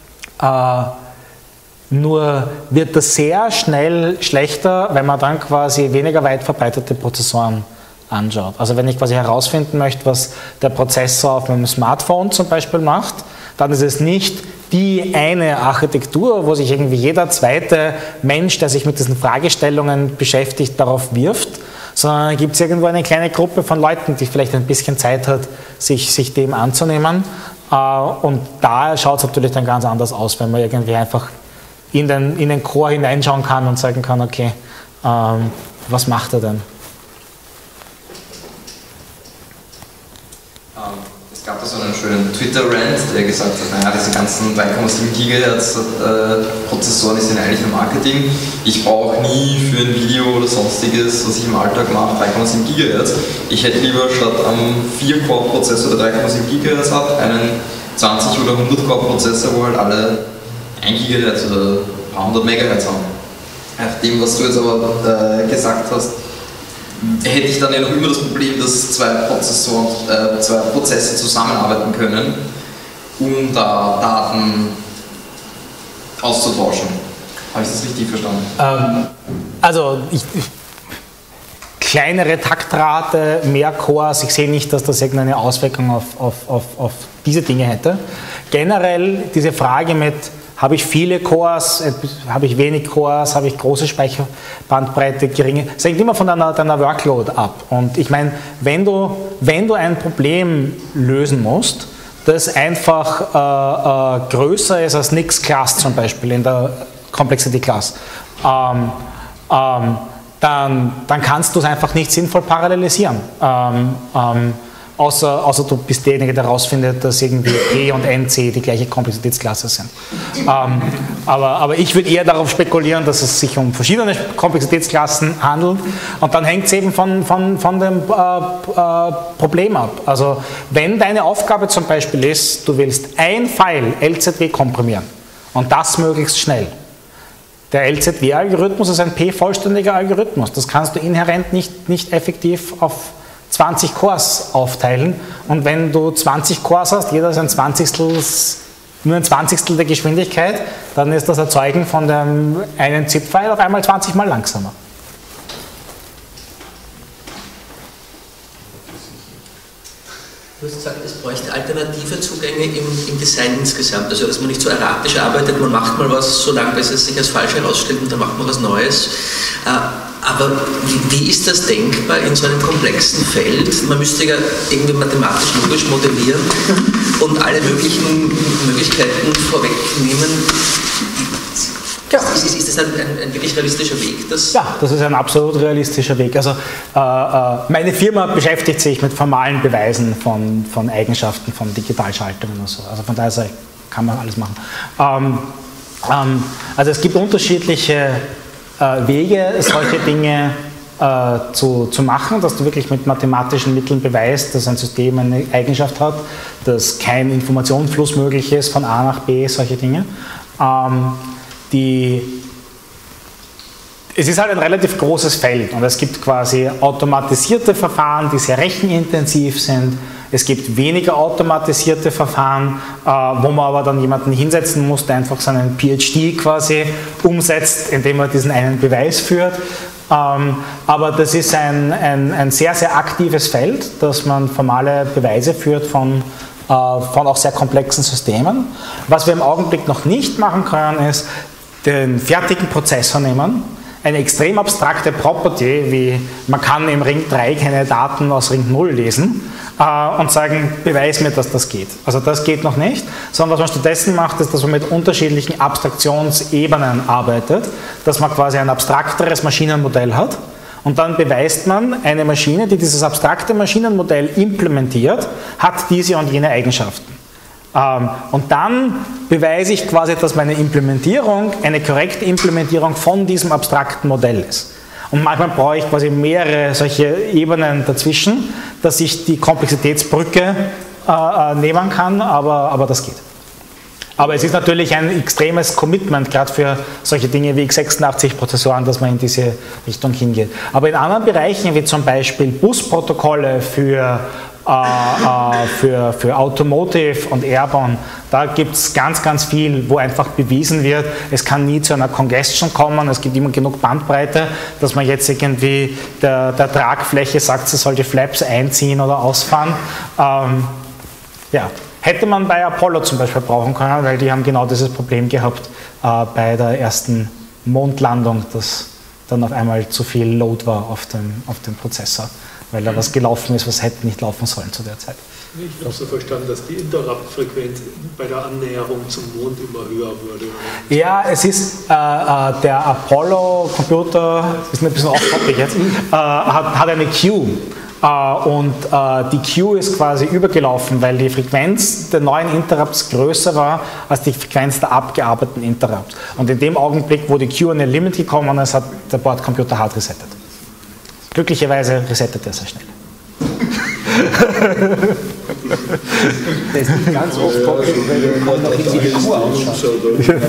wird das sehr schnell schlechter, wenn man dann quasi weniger weit verbreitete Prozessoren anschaut. Also wenn ich quasi herausfinden möchte, was der Prozessor auf meinem Smartphone zum Beispiel macht, dann ist es nicht die eine Architektur, wo sich irgendwie jeder zweite Mensch, der sich mit diesen Fragestellungen beschäftigt, darauf wirft, sondern gibt es irgendwo eine kleine Gruppe von Leuten, die vielleicht ein bisschen Zeit hat, sich dem anzunehmen. Und da schaut es natürlich dann ganz anders aus, wenn man irgendwie einfach in den Core hineinschauen kann und sagen kann, okay, was macht er denn? Es gab da so einen schönen Twitter-Rant, der gesagt hat, naja, diese ganzen 3,7 GHz Prozessoren sind eigentlich im Marketing. Ich brauche nie für ein Video oder sonstiges, was ich im Alltag mache, 3,7 GHz. Ich hätte lieber statt am 4-Core-Prozessor, der 3,7 GHz hat, einen 20- oder 100-Core-Prozessor, wo halt alle 1 GHz oder ein paar hundert Megahertz haben. Nach dem, was du jetzt aber gesagt hast, hätte ich dann ja noch immer das Problem, dass zwei Prozesse zusammenarbeiten können, um da Daten auszutauschen. Habe ich das richtig verstanden? Also kleinere Taktrate, mehr Cores, ich sehe nicht, dass das irgendeine Auswirkung auf diese Dinge hätte. Generell diese Frage mit, habe ich viele Cores, habe ich wenig Cores, habe ich große Speicherbandbreite, geringe, das hängt immer von deiner Workload ab. Und ich meine, wenn du ein Problem lösen musst, das einfach größer ist als Nix Class zum Beispiel in der Complexity Class, dann kannst du es einfach nicht sinnvoll parallelisieren. außer du bist derjenige, der herausfindet, dass irgendwie P und NC die gleiche Komplexitätsklasse sind. Aber ich würde eher darauf spekulieren, dass es sich um verschiedene Komplexitätsklassen handelt und dann hängt es eben von dem Problem ab. Also wenn deine Aufgabe zum Beispiel ist, du willst ein File LZW komprimieren und das möglichst schnell. Der LZW-Algorithmus ist ein P-vollständiger Algorithmus. Das kannst du inhärent nicht effektiv auf 20 Cores aufteilen. Und wenn du 20 Cores hast, jeder ist nur ein Zwanzigstel der Geschwindigkeit, dann ist das Erzeugen von dem einen ZIP-File auf einmal 20 Mal langsamer. Du hast gesagt, es bräuchte alternative Zugänge im Design insgesamt, also dass man nicht so erratisch arbeitet, man macht mal was, so lange bis es sich als falsch herausstellt und dann macht man was Neues. Aber wie ist das denkbar in so einem komplexen Feld? Man müsste ja irgendwie mathematisch logisch modellieren und alle möglichen Möglichkeiten vorwegnehmen. Ja. Ist das ein wirklich realistischer Weg? Ja, das ist ein absolut realistischer Weg. Also meine Firma beschäftigt sich mit formalen Beweisen von Eigenschaften von Digitalschaltungen und so. Also von daher kann man alles machen. Also es gibt unterschiedliche Wege, solche Dinge zu machen, dass du wirklich mit mathematischen Mitteln beweist, dass ein System eine Eigenschaft hat, dass kein Informationsfluss möglich ist von A nach B, solche Dinge. Es ist halt ein relativ großes Feld und es gibt quasi automatisierte Verfahren, die sehr rechenintensiv sind. Es gibt weniger automatisierte Verfahren, wo man aber dann jemanden hinsetzen muss, der einfach seinen PhD quasi umsetzt, indem er diesen einen Beweis führt. Aber das ist ein sehr, sehr aktives Feld, dass man formale Beweise führt von auch sehr komplexen Systemen. Was wir im Augenblick noch nicht machen können, ist den fertigen Prozessor nehmen, eine extrem abstrakte Property, wie man kann im Ring 3 keine Daten aus Ring 0 lesen und sagen, beweis mir, dass das geht. Also das geht noch nicht, sondern was man stattdessen macht, ist, dass man mit unterschiedlichen Abstraktionsebenen arbeitet, dass man quasi ein abstrakteres Maschinenmodell hat und dann beweist man, eine Maschine, die dieses abstrakte Maschinenmodell implementiert, hat diese und jene Eigenschaften. Und dann beweise ich quasi, dass meine Implementierung eine korrekte Implementierung von diesem abstrakten Modell ist. Und manchmal brauche ich quasi mehrere solche Ebenen dazwischen, dass ich die Komplexitätsbrücke nehmen kann, aber das geht. Aber es ist natürlich ein extremes Commitment, gerade für solche Dinge wie x86-Prozessoren, dass man in diese Richtung hingeht. Aber in anderen Bereichen, wie zum Beispiel Busprotokolle für Automotive und Airborne, da gibt es ganz, ganz viel, wo einfach bewiesen wird, es kann nie zu einer Congestion kommen, es gibt immer genug Bandbreite, dass man jetzt irgendwie der Tragfläche sagt, sie soll die Flaps einziehen oder ausfahren. Ja. Hätte man bei Apollo zum Beispiel brauchen können, weil die haben genau dieses Problem gehabt bei der ersten Mondlandung, dass dann auf einmal zu viel Load war auf dem Prozessor, weil da was gelaufen ist, was hätte nicht laufen sollen zu der Zeit. Ich habe so verstanden, dass die Interrupt-Frequenz bei der Annäherung zum Mond immer höher wurde. Ja, es ist der Apollo-Computer, ist ein bisschen off-topic jetzt, hat eine Queue. Und die Queue ist quasi übergelaufen, weil die Frequenz der neuen Interrupts größer war als die Frequenz der abgearbeiteten Interrupts. Und in dem Augenblick, wo die Queue an ein Limit gekommen ist, hat der Bordcomputer hart resettet. Glücklicherweise resettet er sehr schnell. Das ist nicht ganz off-topic, weil wir können noch richtig die Queue ausschauen.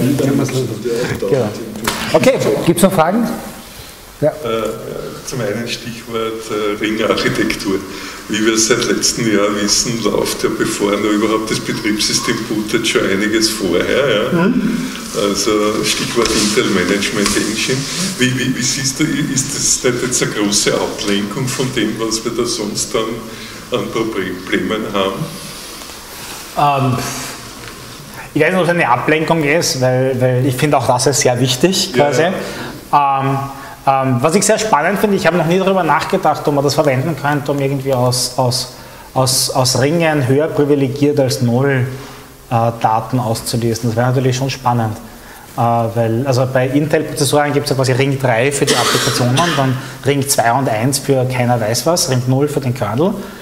Okay, gibt es noch Fragen? Ja. Zum einen Stichwort Ringarchitektur. Wie wir seit letztem Jahr wissen, läuft ja, bevor noch überhaupt das Betriebssystem bootet, schon einiges vorher. Ja? Also Stichwort Intel Management Engine. Wie siehst du, ist das nicht jetzt eine große Ablenkung von dem, was wir da sonst dann an Problemen haben? Ich weiß nicht, ob es eine Ablenkung ist, weil ich finde auch das ist sehr wichtig quasi. Ja. Was ich sehr spannend finde, ich habe noch nie darüber nachgedacht, ob man das verwenden könnte, um irgendwie aus Ringen höher privilegiert als 0 Daten auszulesen. Das wäre natürlich schon spannend. Weil, also bei Intel-Prozessoren gibt es ja quasi Ring 3 für die Applikationen, dann Ring 2 und 1 für keiner weiß was, Ring 0 für den Kernel.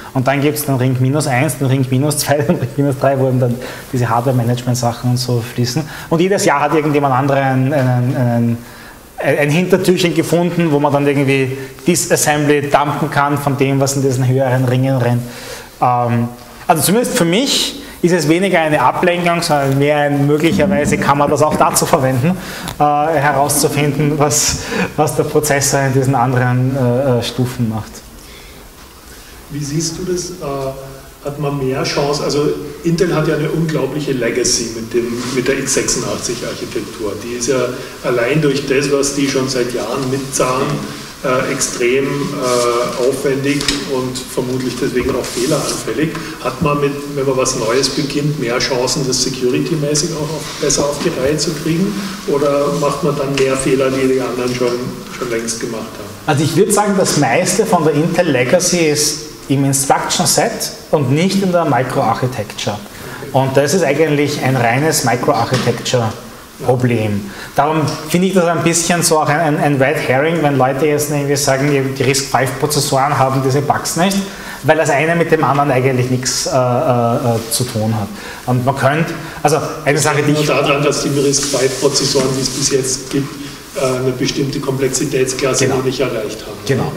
Und dann gibt es den Ring -1, den Ring -2, den Ring -3, wo eben dann diese Hardware-Management-Sachen und so fließen. Und jedes Jahr hat irgendjemand anderes ein Hintertürchen gefunden, wo man dann irgendwie Disassembly dumpen kann von dem, was in diesen höheren Ringen rennt. Also zumindest für mich ist es weniger eine Ablenkung, sondern mehr möglicherweise kann man das auch dazu verwenden, herauszufinden, was der Prozessor in diesen anderen Stufen macht. Wie siehst du das? Hat man mehr Chance? Also Intel hat ja eine unglaubliche Legacy mit der x86-Architektur. Die ist ja allein durch das, was die schon seit Jahren mitzahlen, extrem aufwendig und vermutlich deswegen auch fehleranfällig. Hat man wenn man was Neues beginnt, mehr Chancen, das security-mäßig auch besser auf die Reihe zu kriegen? Oder macht man dann mehr Fehler, die anderen schon längst gemacht haben? Also ich würde sagen, das meiste von der Intel Legacy ist im Instruction Set und nicht in der Microarchitecture. Und das ist eigentlich ein reines Microarchitecture-Problem. Darum finde ich das ein bisschen so auch ein Red Herring, wenn Leute jetzt irgendwie sagen, die RISC-V-Prozessoren haben diese Bugs nicht, weil das eine mit dem anderen eigentlich nichts zu tun hat. Und man könnte, also eine Sache, die ich... Nur daran, dass die RISC-V-Prozessoren, die es bis jetzt gibt, eine bestimmte Komplexitätsklasse noch nicht erreicht haben. Genau.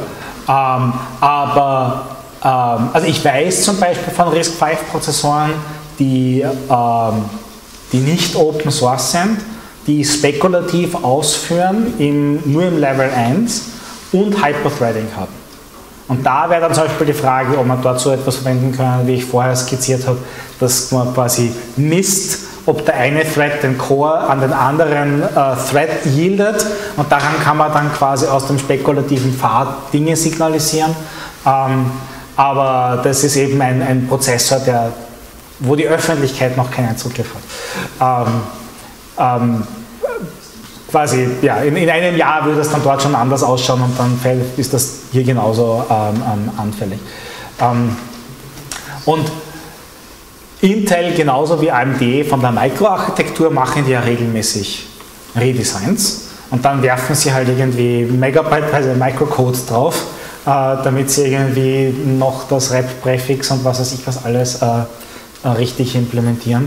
Ja. Also ich weiß zum Beispiel von RISC-V-Prozessoren, die nicht Open Source sind, die spekulativ ausführen, nur im Level 1 und Hyperthreading haben. Und da wäre dann zum Beispiel die Frage, ob man dort so etwas verwenden kann, wie ich vorher skizziert habe, dass man quasi misst, ob der eine Thread den Core an den anderen Thread yieldet, und daran kann man dann quasi aus dem spekulativen Pfad Dinge signalisieren. Aber das ist eben ein Prozessor, wo die Öffentlichkeit noch keinen Zugriff hat. Quasi, ja, in einem Jahr würde das dann dort schon anders ausschauen und dann ist das hier genauso anfällig. Und Intel genauso wie AMD von der Microarchitektur machen die ja regelmäßig Redesigns und dann werfen sie halt irgendwie Megabyte Microcode drauf, damit sie irgendwie noch das Rep-Präfix und was weiß ich was alles richtig implementieren.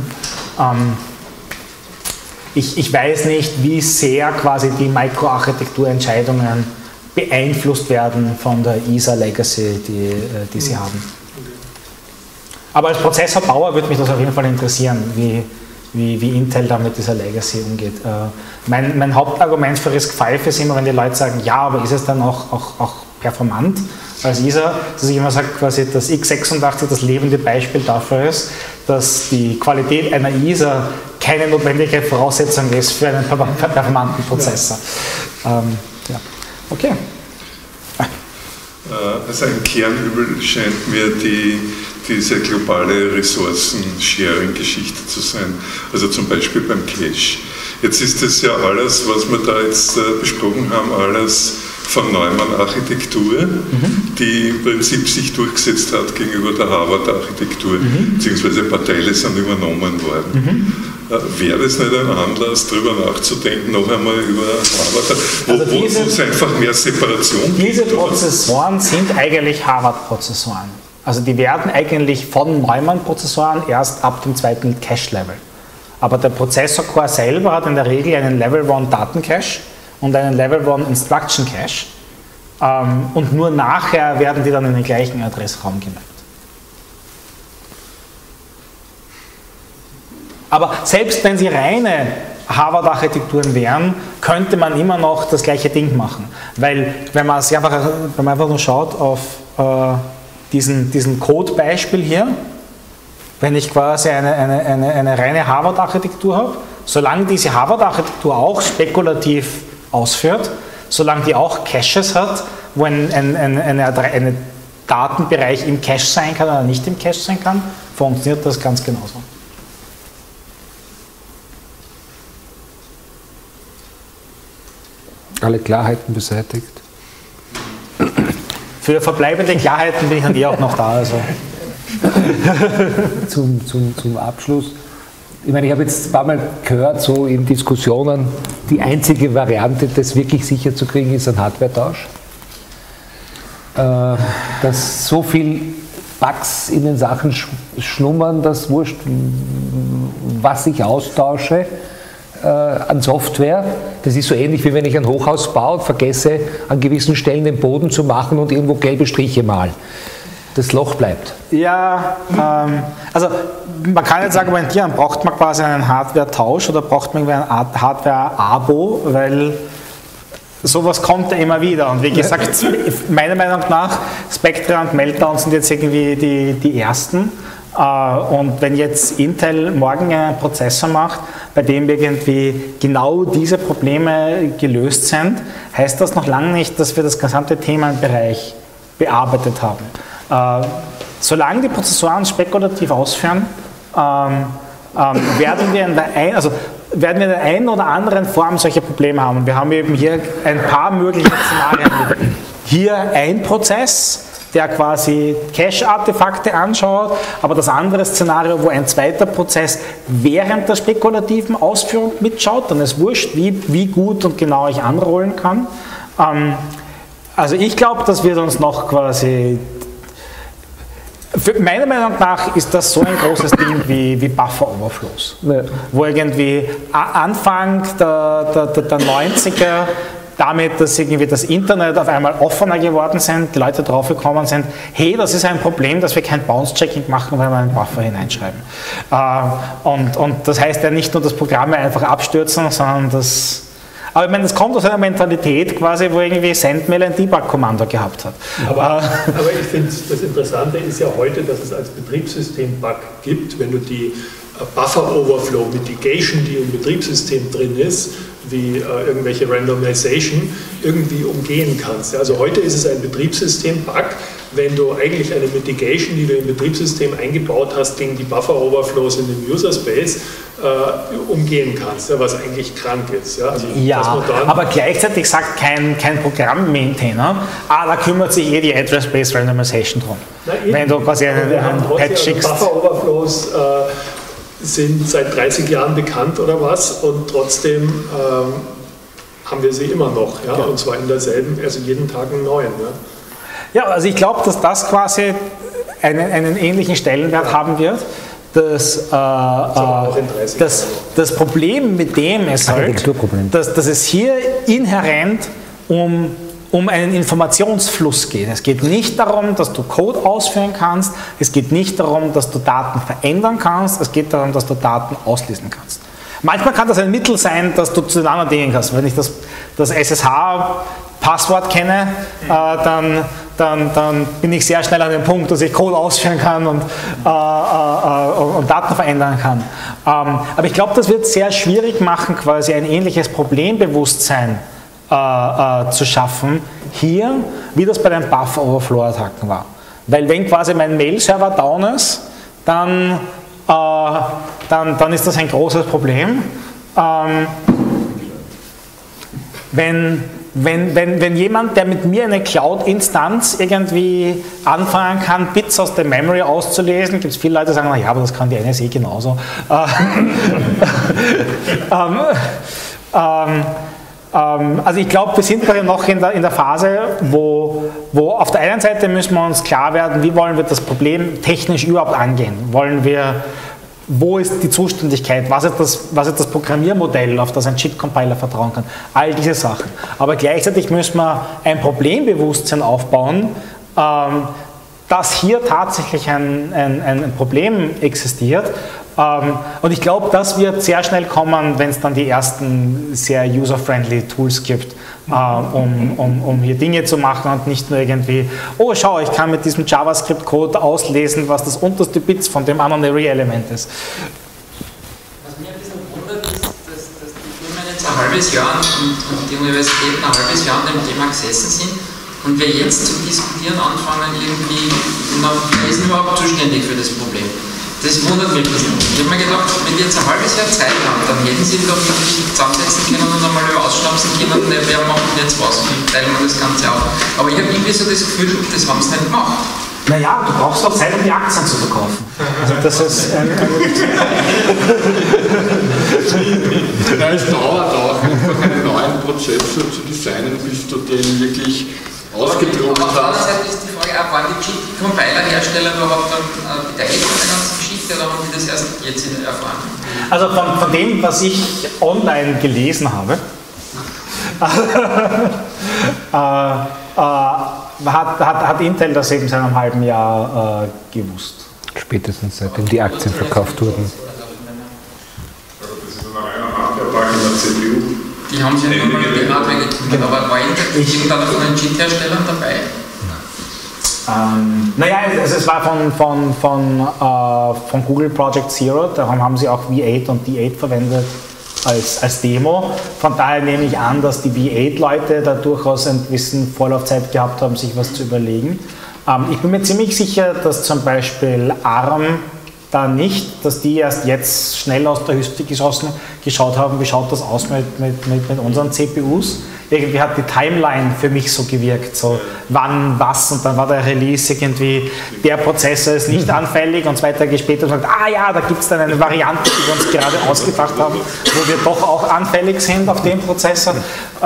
Ich weiß nicht, wie sehr quasi die Microarchitekturentscheidungen beeinflusst werden von der ISA Legacy, die sie haben. Aber als Prozessorbauer würde mich das auf jeden Fall interessieren, wie Intel da mit dieser Legacy umgeht. Mein Hauptargument für RISC-V ist immer, wenn die Leute sagen, ja, aber ist es dann auch performant als ISA, dass ich immer sage, quasi, dass x86 das lebende Beispiel dafür ist, dass die Qualität einer ISA keine notwendige Voraussetzung ist für einen performanten Prozessor. Ja. Okay. Also ein Kernübel scheint mir diese globale Ressourcen-Sharing-Geschichte zu sein. Also zum Beispiel beim Cache. Jetzt ist das ja alles, was wir da jetzt besprochen haben, alles von Neumann-Architektur, die im Prinzip sich durchgesetzt hat gegenüber der Harvard-Architektur, beziehungsweise ein paar Teile sind übernommen worden. Wäre das nicht ein Anlass, darüber nachzudenken, noch einmal über Harvard, wo es einfach mehr Separation gibt? Diese Prozessoren sind eigentlich Harvard-Prozessoren. Also die werden eigentlich von Neumann-Prozessoren erst ab dem zweiten Cache-Level. Aber der Prozessor-Core selber hat in der Regel einen Level-1-Datencache und einen Level-1-Instruction-Cache. Und nur nachher werden die dann in den gleichen Adressraum gemappt. Aber selbst wenn sie reine Harvard-Architekturen wären, könnte man immer noch das gleiche Ding machen. Weil wenn man einfach nur schaut auf diesen Code-Beispiel hier, wenn ich quasi eine reine Harvard-Architektur habe, solange diese Harvard-Architektur auch spekulativ ausführt, solange die auch Caches hat, wo ein Datenbereich im Cache sein kann oder nicht im Cache sein kann, funktioniert das ganz genauso. Alle Klarheiten beseitigt. Für verbleibende Klarheiten bin ich dann auch noch da. Also. Zum Abschluss. Ich meine, ich habe jetzt ein paar Mal gehört, so in Diskussionen, die einzige Variante, das wirklich sicher zu kriegen, ist ein Hardware-Tausch. Dass so viel Bugs in den Sachen schlummern, dass wurscht, was ich austausche an Software. Das ist so ähnlich, wie wenn ich ein Hochhaus baue und vergesse, an gewissen Stellen den Boden zu machen und irgendwo gelbe Striche mal. Das Loch bleibt. Ja, also man kann jetzt argumentieren, braucht man quasi einen Hardware-Tausch oder braucht man ein Hardware-Abo, weil sowas kommt ja immer wieder. Und wie gesagt, meiner Meinung nach, Spectre und Meltdown sind jetzt irgendwie die ersten. Und wenn jetzt Intel morgen einen Prozessor macht, bei dem irgendwie genau diese Probleme gelöst sind, heißt das noch lange nicht, dass wir das gesamte Themenbereich bearbeitet haben. Solange die Prozessoren spekulativ ausführen, werden wir in der einen oder anderen Form solche Probleme haben. Und wir haben eben hier ein paar mögliche Szenarien. Hier ein Prozess, der quasi Cache-Artefakte anschaut, aber das andere Szenario, wo ein zweiter Prozess während der spekulativen Ausführung mitschaut, dann ist wurscht, wie gut und genau ich anrollen kann. Also ich glaube, das wird uns noch quasi, meiner Meinung nach ist das so ein großes Ding wie Buffer-Overflows, wo irgendwie Anfang der 90er damit, dass irgendwie das Internet auf einmal offener geworden sind, die Leute drauf gekommen sind, hey, das ist ein Problem, dass wir kein Bounce-Checking machen, wenn wir einen Buffer hineinschreiben. Und das heißt ja nicht nur, dass Programme einfach abstürzen, sondern das... Aber ich meine, das kommt aus einer Mentalität quasi, wo irgendwie SendMail ein Debug-Kommando gehabt hat. Aber ich finde, das Interessante ist ja heute, dass es als Betriebssystem-Bug gibt, wenn du die Buffer-Overflow-Mitigation, die im Betriebssystem drin ist, wie irgendwelche Randomization, irgendwie umgehen kannst. Also heute ist es ein Betriebssystem-Bug, wenn du eigentlich eine Mitigation, die du im Betriebssystem eingebaut hast, gegen die Buffer-Overflows in dem User-Space umgehen kannst, ja, was eigentlich krank ist. Ja, also, aber gleichzeitig sagt kein Programm-Maintainer, da kümmert sich die Address-Based Randomization drum. Wenn du quasi einen Patch schickst. Buffer-Overflows sind seit 30 Jahren bekannt oder was und trotzdem haben wir sie immer noch, ja? Und zwar in derselben, also jeden Tag einen neuen. Ja, also ich glaube, dass das quasi einen ähnlichen Stellenwert haben wird. Das Problem mit dem ist halt, dass es hier inhärent um einen Informationsfluss geht. Es geht nicht darum, dass du Code ausführen kannst, es geht nicht darum, dass du Daten verändern kannst, es geht darum, dass du Daten auslesen kannst. Manchmal kann das ein Mittel sein, dass du zu den anderen Dingen hast. Wenn ich das SSH-Passwort kenne, dann bin ich sehr schnell an dem Punkt, dass ich Code ausführen kann und Daten verändern kann. Aber ich glaube, das wird sehr schwierig machen, quasi ein ähnliches Problembewusstsein zu schaffen, hier, wie das bei den Buffer-Overflow-Attacken war. Weil wenn quasi mein Mail-Server down ist, dann ist das ein großes Problem. Wenn jemand, der mit mir eine Cloud-Instanz irgendwie anfangen kann, Bits aus der Memory auszulesen, gibt es viele Leute, die sagen, naja, aber das kann die NSA genauso. Also ich glaube, wir sind noch in der Phase, wo auf der einen Seite müssen wir uns klar werden, wie wollen wir das Problem technisch überhaupt angehen? Wo ist die Zuständigkeit? Was ist das Programmiermodell, auf das ein Chip-Compiler vertrauen kann? All diese Sachen. Aber gleichzeitig müssen wir ein Problembewusstsein aufbauen, dass hier tatsächlich ein Problem existiert. Und ich glaube, das wird sehr schnell kommen, wenn es dann die ersten sehr user-friendly Tools gibt, um hier Dinge zu machen und nicht nur irgendwie, oh schau, ich kann mit diesem JavaScript-Code auslesen, was das unterste Bit von dem anderen Array-Element ist. Was mich ein bisschen wundert, ist, dass die Firmen jetzt ein halbes Jahr und die Universitäten ein halbes Jahr an dem Thema gesessen sind und wir jetzt zu diskutieren anfangen, irgendwie, wer ist überhaupt zuständig für das Problem? Das wundert mich ein bisschen. Ich habe mir gedacht, wenn die jetzt ein halbes Jahr Zeit haben, dann hätten sie doch wirklich zusammensetzen können und einmal ausschnapsen können, wer macht denn jetzt was und teilen wir das Ganze auf. Aber ich habe irgendwie so das Gefühl, das haben sie nicht gemacht. Naja, du brauchst doch Zeit, um die Aktien zu verkaufen. Also das ist es dauert auch, einfach einen neuen Prozessor zu designen, bis du den wirklich ausgedruckt hast. Auf der anderen Seite ist die Frage, waren die Compiler-Hersteller überhaupt dann beteiligt an der ganzen Geschichte oder haben die das erst jetzt erfahren? Also von dem, was ich online gelesen habe, hat Intel das eben seit einem halben Jahr gewusst. Spätestens seitdem die Aktien verkauft wurden. Das ist ein reiner Hardware-Tag in der CPU. Die haben sich ja nur mal die Hardware gekümmert, aber war irgendeiner von den Chip-Herstellern dabei? Naja, es war von Google Project Zero, darum haben sie auch V8 und D8 verwendet als Demo. Von daher nehme ich an, dass die V8-Leute da durchaus ein bisschen Vorlaufzeit gehabt haben, sich was zu überlegen. Ich bin mir ziemlich sicher, dass zum Beispiel ARM da nicht, dass die erst jetzt schnell aus der Hüfte geschaut haben, wie schaut das aus mit unseren CPUs. Irgendwie hat die Timeline für mich so gewirkt, so wann, was, und dann war der Release irgendwie, der Prozessor ist nicht anfällig, und 2 Tage später sagt, ja, da gibt es dann eine Variante, die wir uns gerade ausgedacht haben, wo wir doch auch anfällig sind auf dem Prozessor.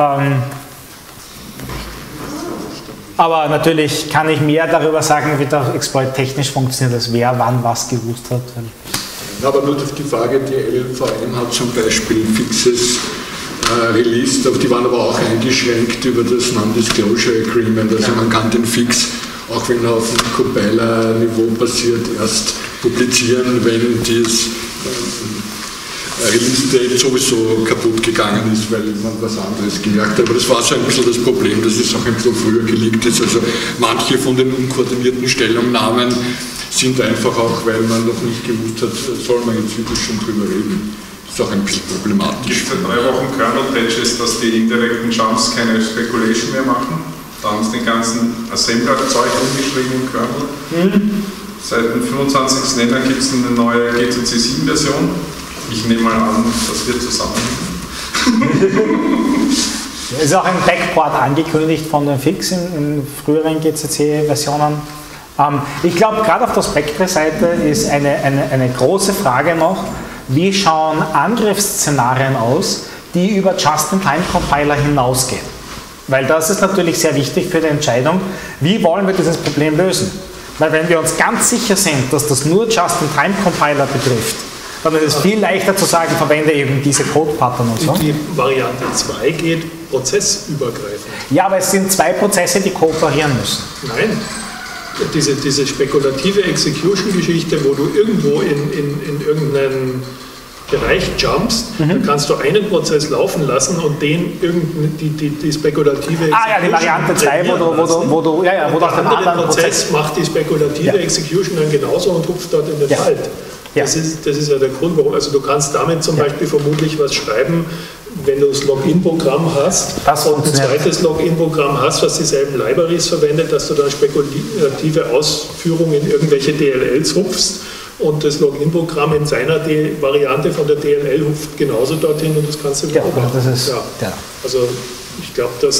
Aber natürlich kann ich mehr darüber sagen, wie der Exploit technisch funktioniert, als wer wann was gewusst hat. Aber nur auf die Frage, die LVM hat zum Beispiel Fixes released, aber die waren aber auch eingeschränkt über das Non-Disclosure Agreement. Also man kann den Fix, auch wenn er auf dem Compiler-Niveau passiert, erst publizieren, wenn das Release-Date sowieso kaputt gegangen ist, weil man was anderes gemerkt hat. Aber das war so ein bisschen das Problem, dass es auch ein bisschen früher geleakt ist. Also manche von den unkoordinierten Stellungnahmen sind einfach auch, weil man noch nicht gewusst hat, soll man jetzt wirklich schon drüber reden. Das ist auch ein bisschen problematisch. Gibt es seit 3 Wochen Kernel-Patches, dass die indirekten Jumps keine Speculation mehr machen? Da haben sie den ganzen Assembler-Zeug umgeschrieben im Kernel. Seit dem 25. Nenner gibt es eine neue GCC 7-Version. Ich nehme mal an, dass wir zusammenhängen. Es ist auch ein Backport angekündigt von den Fix in früheren GCC-Versionen. Ich glaube, gerade auf der Spectre-Seite ist eine große Frage noch, wie schauen Angriffsszenarien aus, die über Just-in-Time-Compiler hinausgehen. Weil das ist natürlich sehr wichtig für die Entscheidung, wie wollen wir dieses Problem lösen. Weil wenn wir uns ganz sicher sind, dass das nur Just-in-Time-Compiler betrifft, dann ist es viel leichter zu sagen, verwende eben diese Code-Pattern und so. Die Variante 2 geht prozessübergreifend. Ja, aber es sind 2 Prozesse, die kooperieren müssen. Nein, diese spekulative Execution-Geschichte, wo du irgendwo in irgendeinen Bereich jumpst, dann kannst du einen Prozess laufen lassen und den die spekulative Execution. Ja, die Variante 2, wo du auf dem anderen Prozess macht die spekulative Execution dann genauso und hupft dort in den Wald. Das ist ja der Grund, warum. Also du kannst damit zum Beispiel vermutlich was schreiben, wenn du das Login-Programm hast und ein zweites Login-Programm hast, was dieselben Libraries verwendet, dass du dann spekulative Ausführungen in irgendwelche DLLs hupfst und das Login-Programm in seiner Variante von der DLL hupft genauso dorthin und das kannst du beobachten. Also ich glaube, dass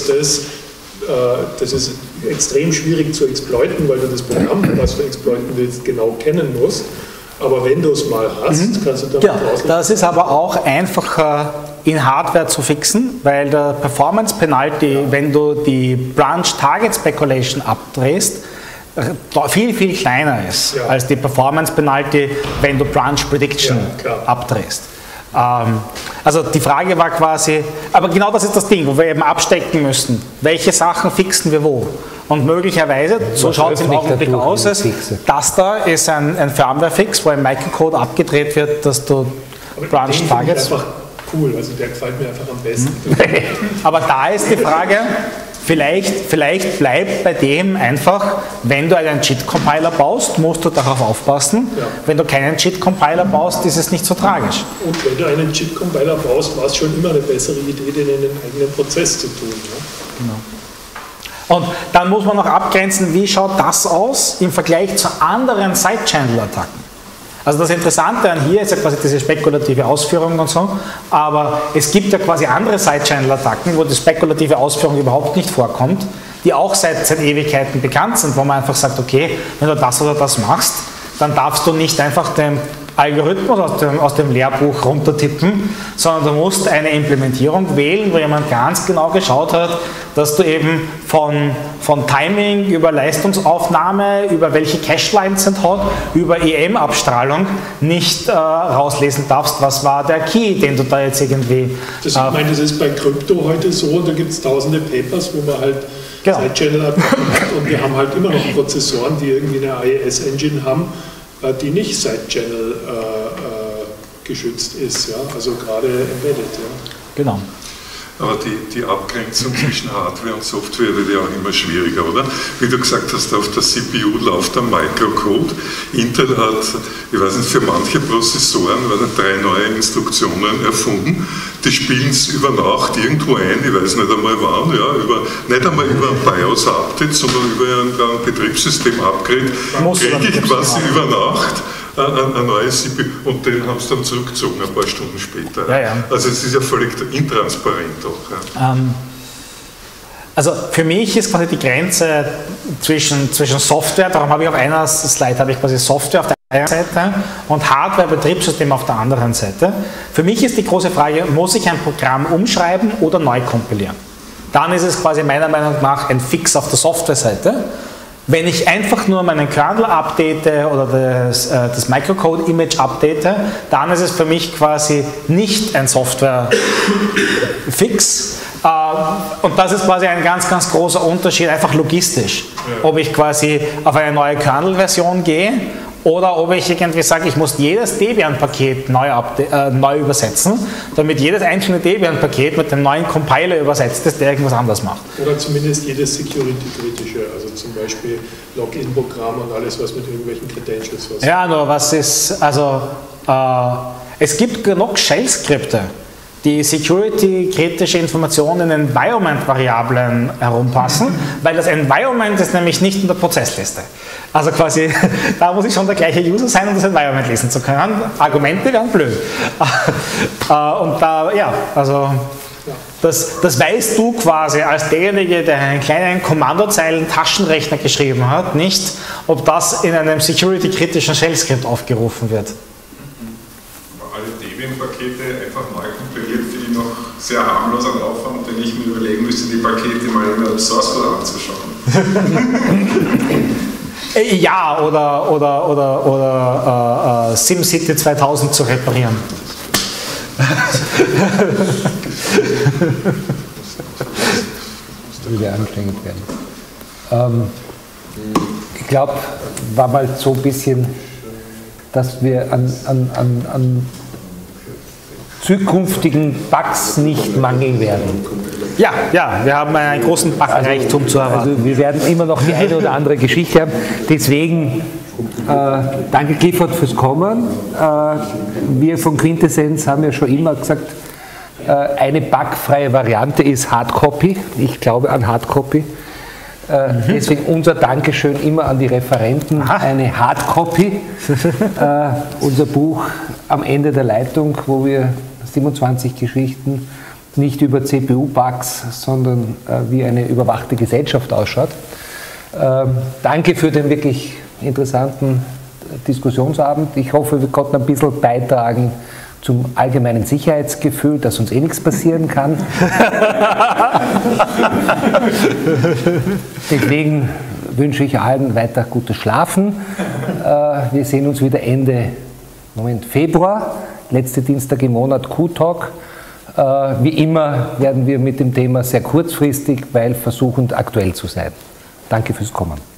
das ist extrem schwierig zu exploiten, weil du das Programm, was du exploiten willst, genau kennen musst. Aber wenn du es mal hast, kannst du damit rauslösen. Das ist aber auch einfacher in Hardware zu fixen, weil der Performance Penalty, wenn du die Branch Target Speculation abdrehst, viel, viel kleiner ist als die Performance Penalty, wenn du Branch Prediction abdrehst. Also die Frage war quasi, aber genau das ist das Ding, wo wir eben abstecken müssen. Welche Sachen fixen wir wo? Und möglicherweise, so schaut es im Augenblick aus, das da ist ein Firmware-Fix, wo ein Microcode abgedreht wird, dass du Branch Targets... Einfach cool, also der gefällt mir einfach am besten. Aber da ist die Frage, vielleicht bleibt bei dem einfach, wenn du einen JIT-Compiler baust, musst du darauf aufpassen. Ja. Wenn du keinen JIT-Compiler baust, ist es nicht so tragisch. Und wenn du einen JIT-Compiler baust, war es schon immer eine bessere Idee, den in den eigenen Prozess zu tun. Ja? Genau. Und dann muss man noch abgrenzen, wie schaut das aus im Vergleich zu anderen Side-Channel-Attacken. Also das Interessante an hier ist ja quasi diese spekulative Ausführung und so, aber es gibt ja quasi andere Side-Channel-Attacken, wo die spekulative Ausführung überhaupt nicht vorkommt, die auch seit Ewigkeiten bekannt sind, wo man einfach sagt, okay, wenn du das oder das machst, dann darfst du nicht einfach den Algorithmus aus dem Lehrbuch runtertippen, sondern du musst eine Implementierung wählen, wo jemand ganz genau geschaut hat, dass du eben von Timing über Leistungsaufnahme, über welche Cache-Lines sind hat, über EM-Abstrahlung nicht rauslesen darfst, was war der Key, den du da jetzt irgendwie... Ich meine, das ist bei Krypto heute so, da gibt es tausende Papers, wo man halt Side-Channel hat und wir haben halt immer noch Prozessoren, die irgendwie eine IIS-Engine haben, die nicht Side-Channel geschützt ist, ja? Also gerade embedded. Ja? Genau. Aber die Abgrenzung zwischen Hardware und Software wird ja auch immer schwieriger, oder? Wie du gesagt hast, auf der CPU läuft ein Microcode. Intel hat, ich weiß nicht, für manche Prozessoren werden 3 neue Instruktionen erfunden. Die spielen es über Nacht irgendwo ein, ich weiß nicht einmal wann, ja, nicht einmal über ein BIOS-Update, sondern über ein Betriebssystem-Upgrade. Kriege ich quasi über Nacht ein neues CPU und den haben sie dann zurückgezogen ein paar Stunden später. Ja, ja. Also es ist ja völlig intransparent auch. Ja. Also für mich ist quasi die Grenze zwischen Software, darum habe ich auf einer Slide quasi Software auf der einen Seite und Hardware-Betriebssystem auf der anderen Seite. Für mich ist die große Frage, muss ich ein Programm umschreiben oder neu kompilieren? Dann ist es quasi meiner Meinung nach ein Fix auf der Software-Seite. Wenn ich einfach nur meinen Kernel update oder das Microcode-Image update, dann ist es für mich quasi nicht ein Software-Fix. Und das ist quasi ein ganz, ganz großer Unterschied, einfach logistisch. Ob ich quasi auf eine neue Kernel-Version gehe oder ob ich irgendwie sage, ich muss jedes Debian-Paket neu übersetzen, damit jedes einzelne Debian-Paket mit dem neuen Compiler übersetzt ist, der irgendwas anderes macht. Oder zumindest jedes Security-kritische, also zum Beispiel Login-Programm und alles, was mit irgendwelchen Credentials was. Ja, nur was ist, also es gibt genug Shell-Skripte, die security-kritische Informationen in Environment-Variablen herumpassen, weil das Environment ist nämlich nicht in der Prozessliste. Also quasi, da muss ich schon der gleiche User sein, um das Environment lesen zu können. Argumente wären blöd. Und da, ja, also das weißt du quasi als derjenige, der einen kleinen Kommandozeilen-Taschenrechner geschrieben hat, nicht, ob das in einem security-kritischen Shell-Skript aufgerufen wird. Alle Debian-Pakete einfach neu kompiliert, finde ich noch sehr harmlos an Aufwand, wenn ich mir überlegen müsste, die Pakete mal in der Source Code anzuschauen. Ja, oder SimCity 2000 zu reparieren. Das würde anstrengend werden. Ich glaube, war mal so ein bisschen, dass wir an zukünftigen Bugs nicht mangeln werden. Ja, wir haben einen großen Bugreichtum zu erwarten. Also wir werden immer noch die eine oder andere Geschichte haben. Deswegen danke Clifford fürs Kommen. Wir von Quintessenz haben ja schon immer gesagt, eine bugfreie Variante ist Hardcopy. Ich glaube an Hardcopy. Deswegen unser Dankeschön immer an die Referenten, eine Hardcopy. Unser Buch am Ende der Leitung, wo wir 27 Geschichten nicht über CPU-Bugs, sondern wie eine überwachte Gesellschaft ausschaut. Danke für den wirklich interessanten Diskussionsabend. Ich hoffe, wir konnten ein bisschen beitragen zum allgemeinen Sicherheitsgefühl, dass uns eh nichts passieren kann. Deswegen wünsche ich allen weiter gutes Schlafen. Wir sehen uns wieder Ende Februar, letzte Dienstag im Monat Q-Talk. Wie immer werden wir mit dem Thema sehr kurzfristig, weil versuchend aktuell zu sein. Danke fürs Kommen.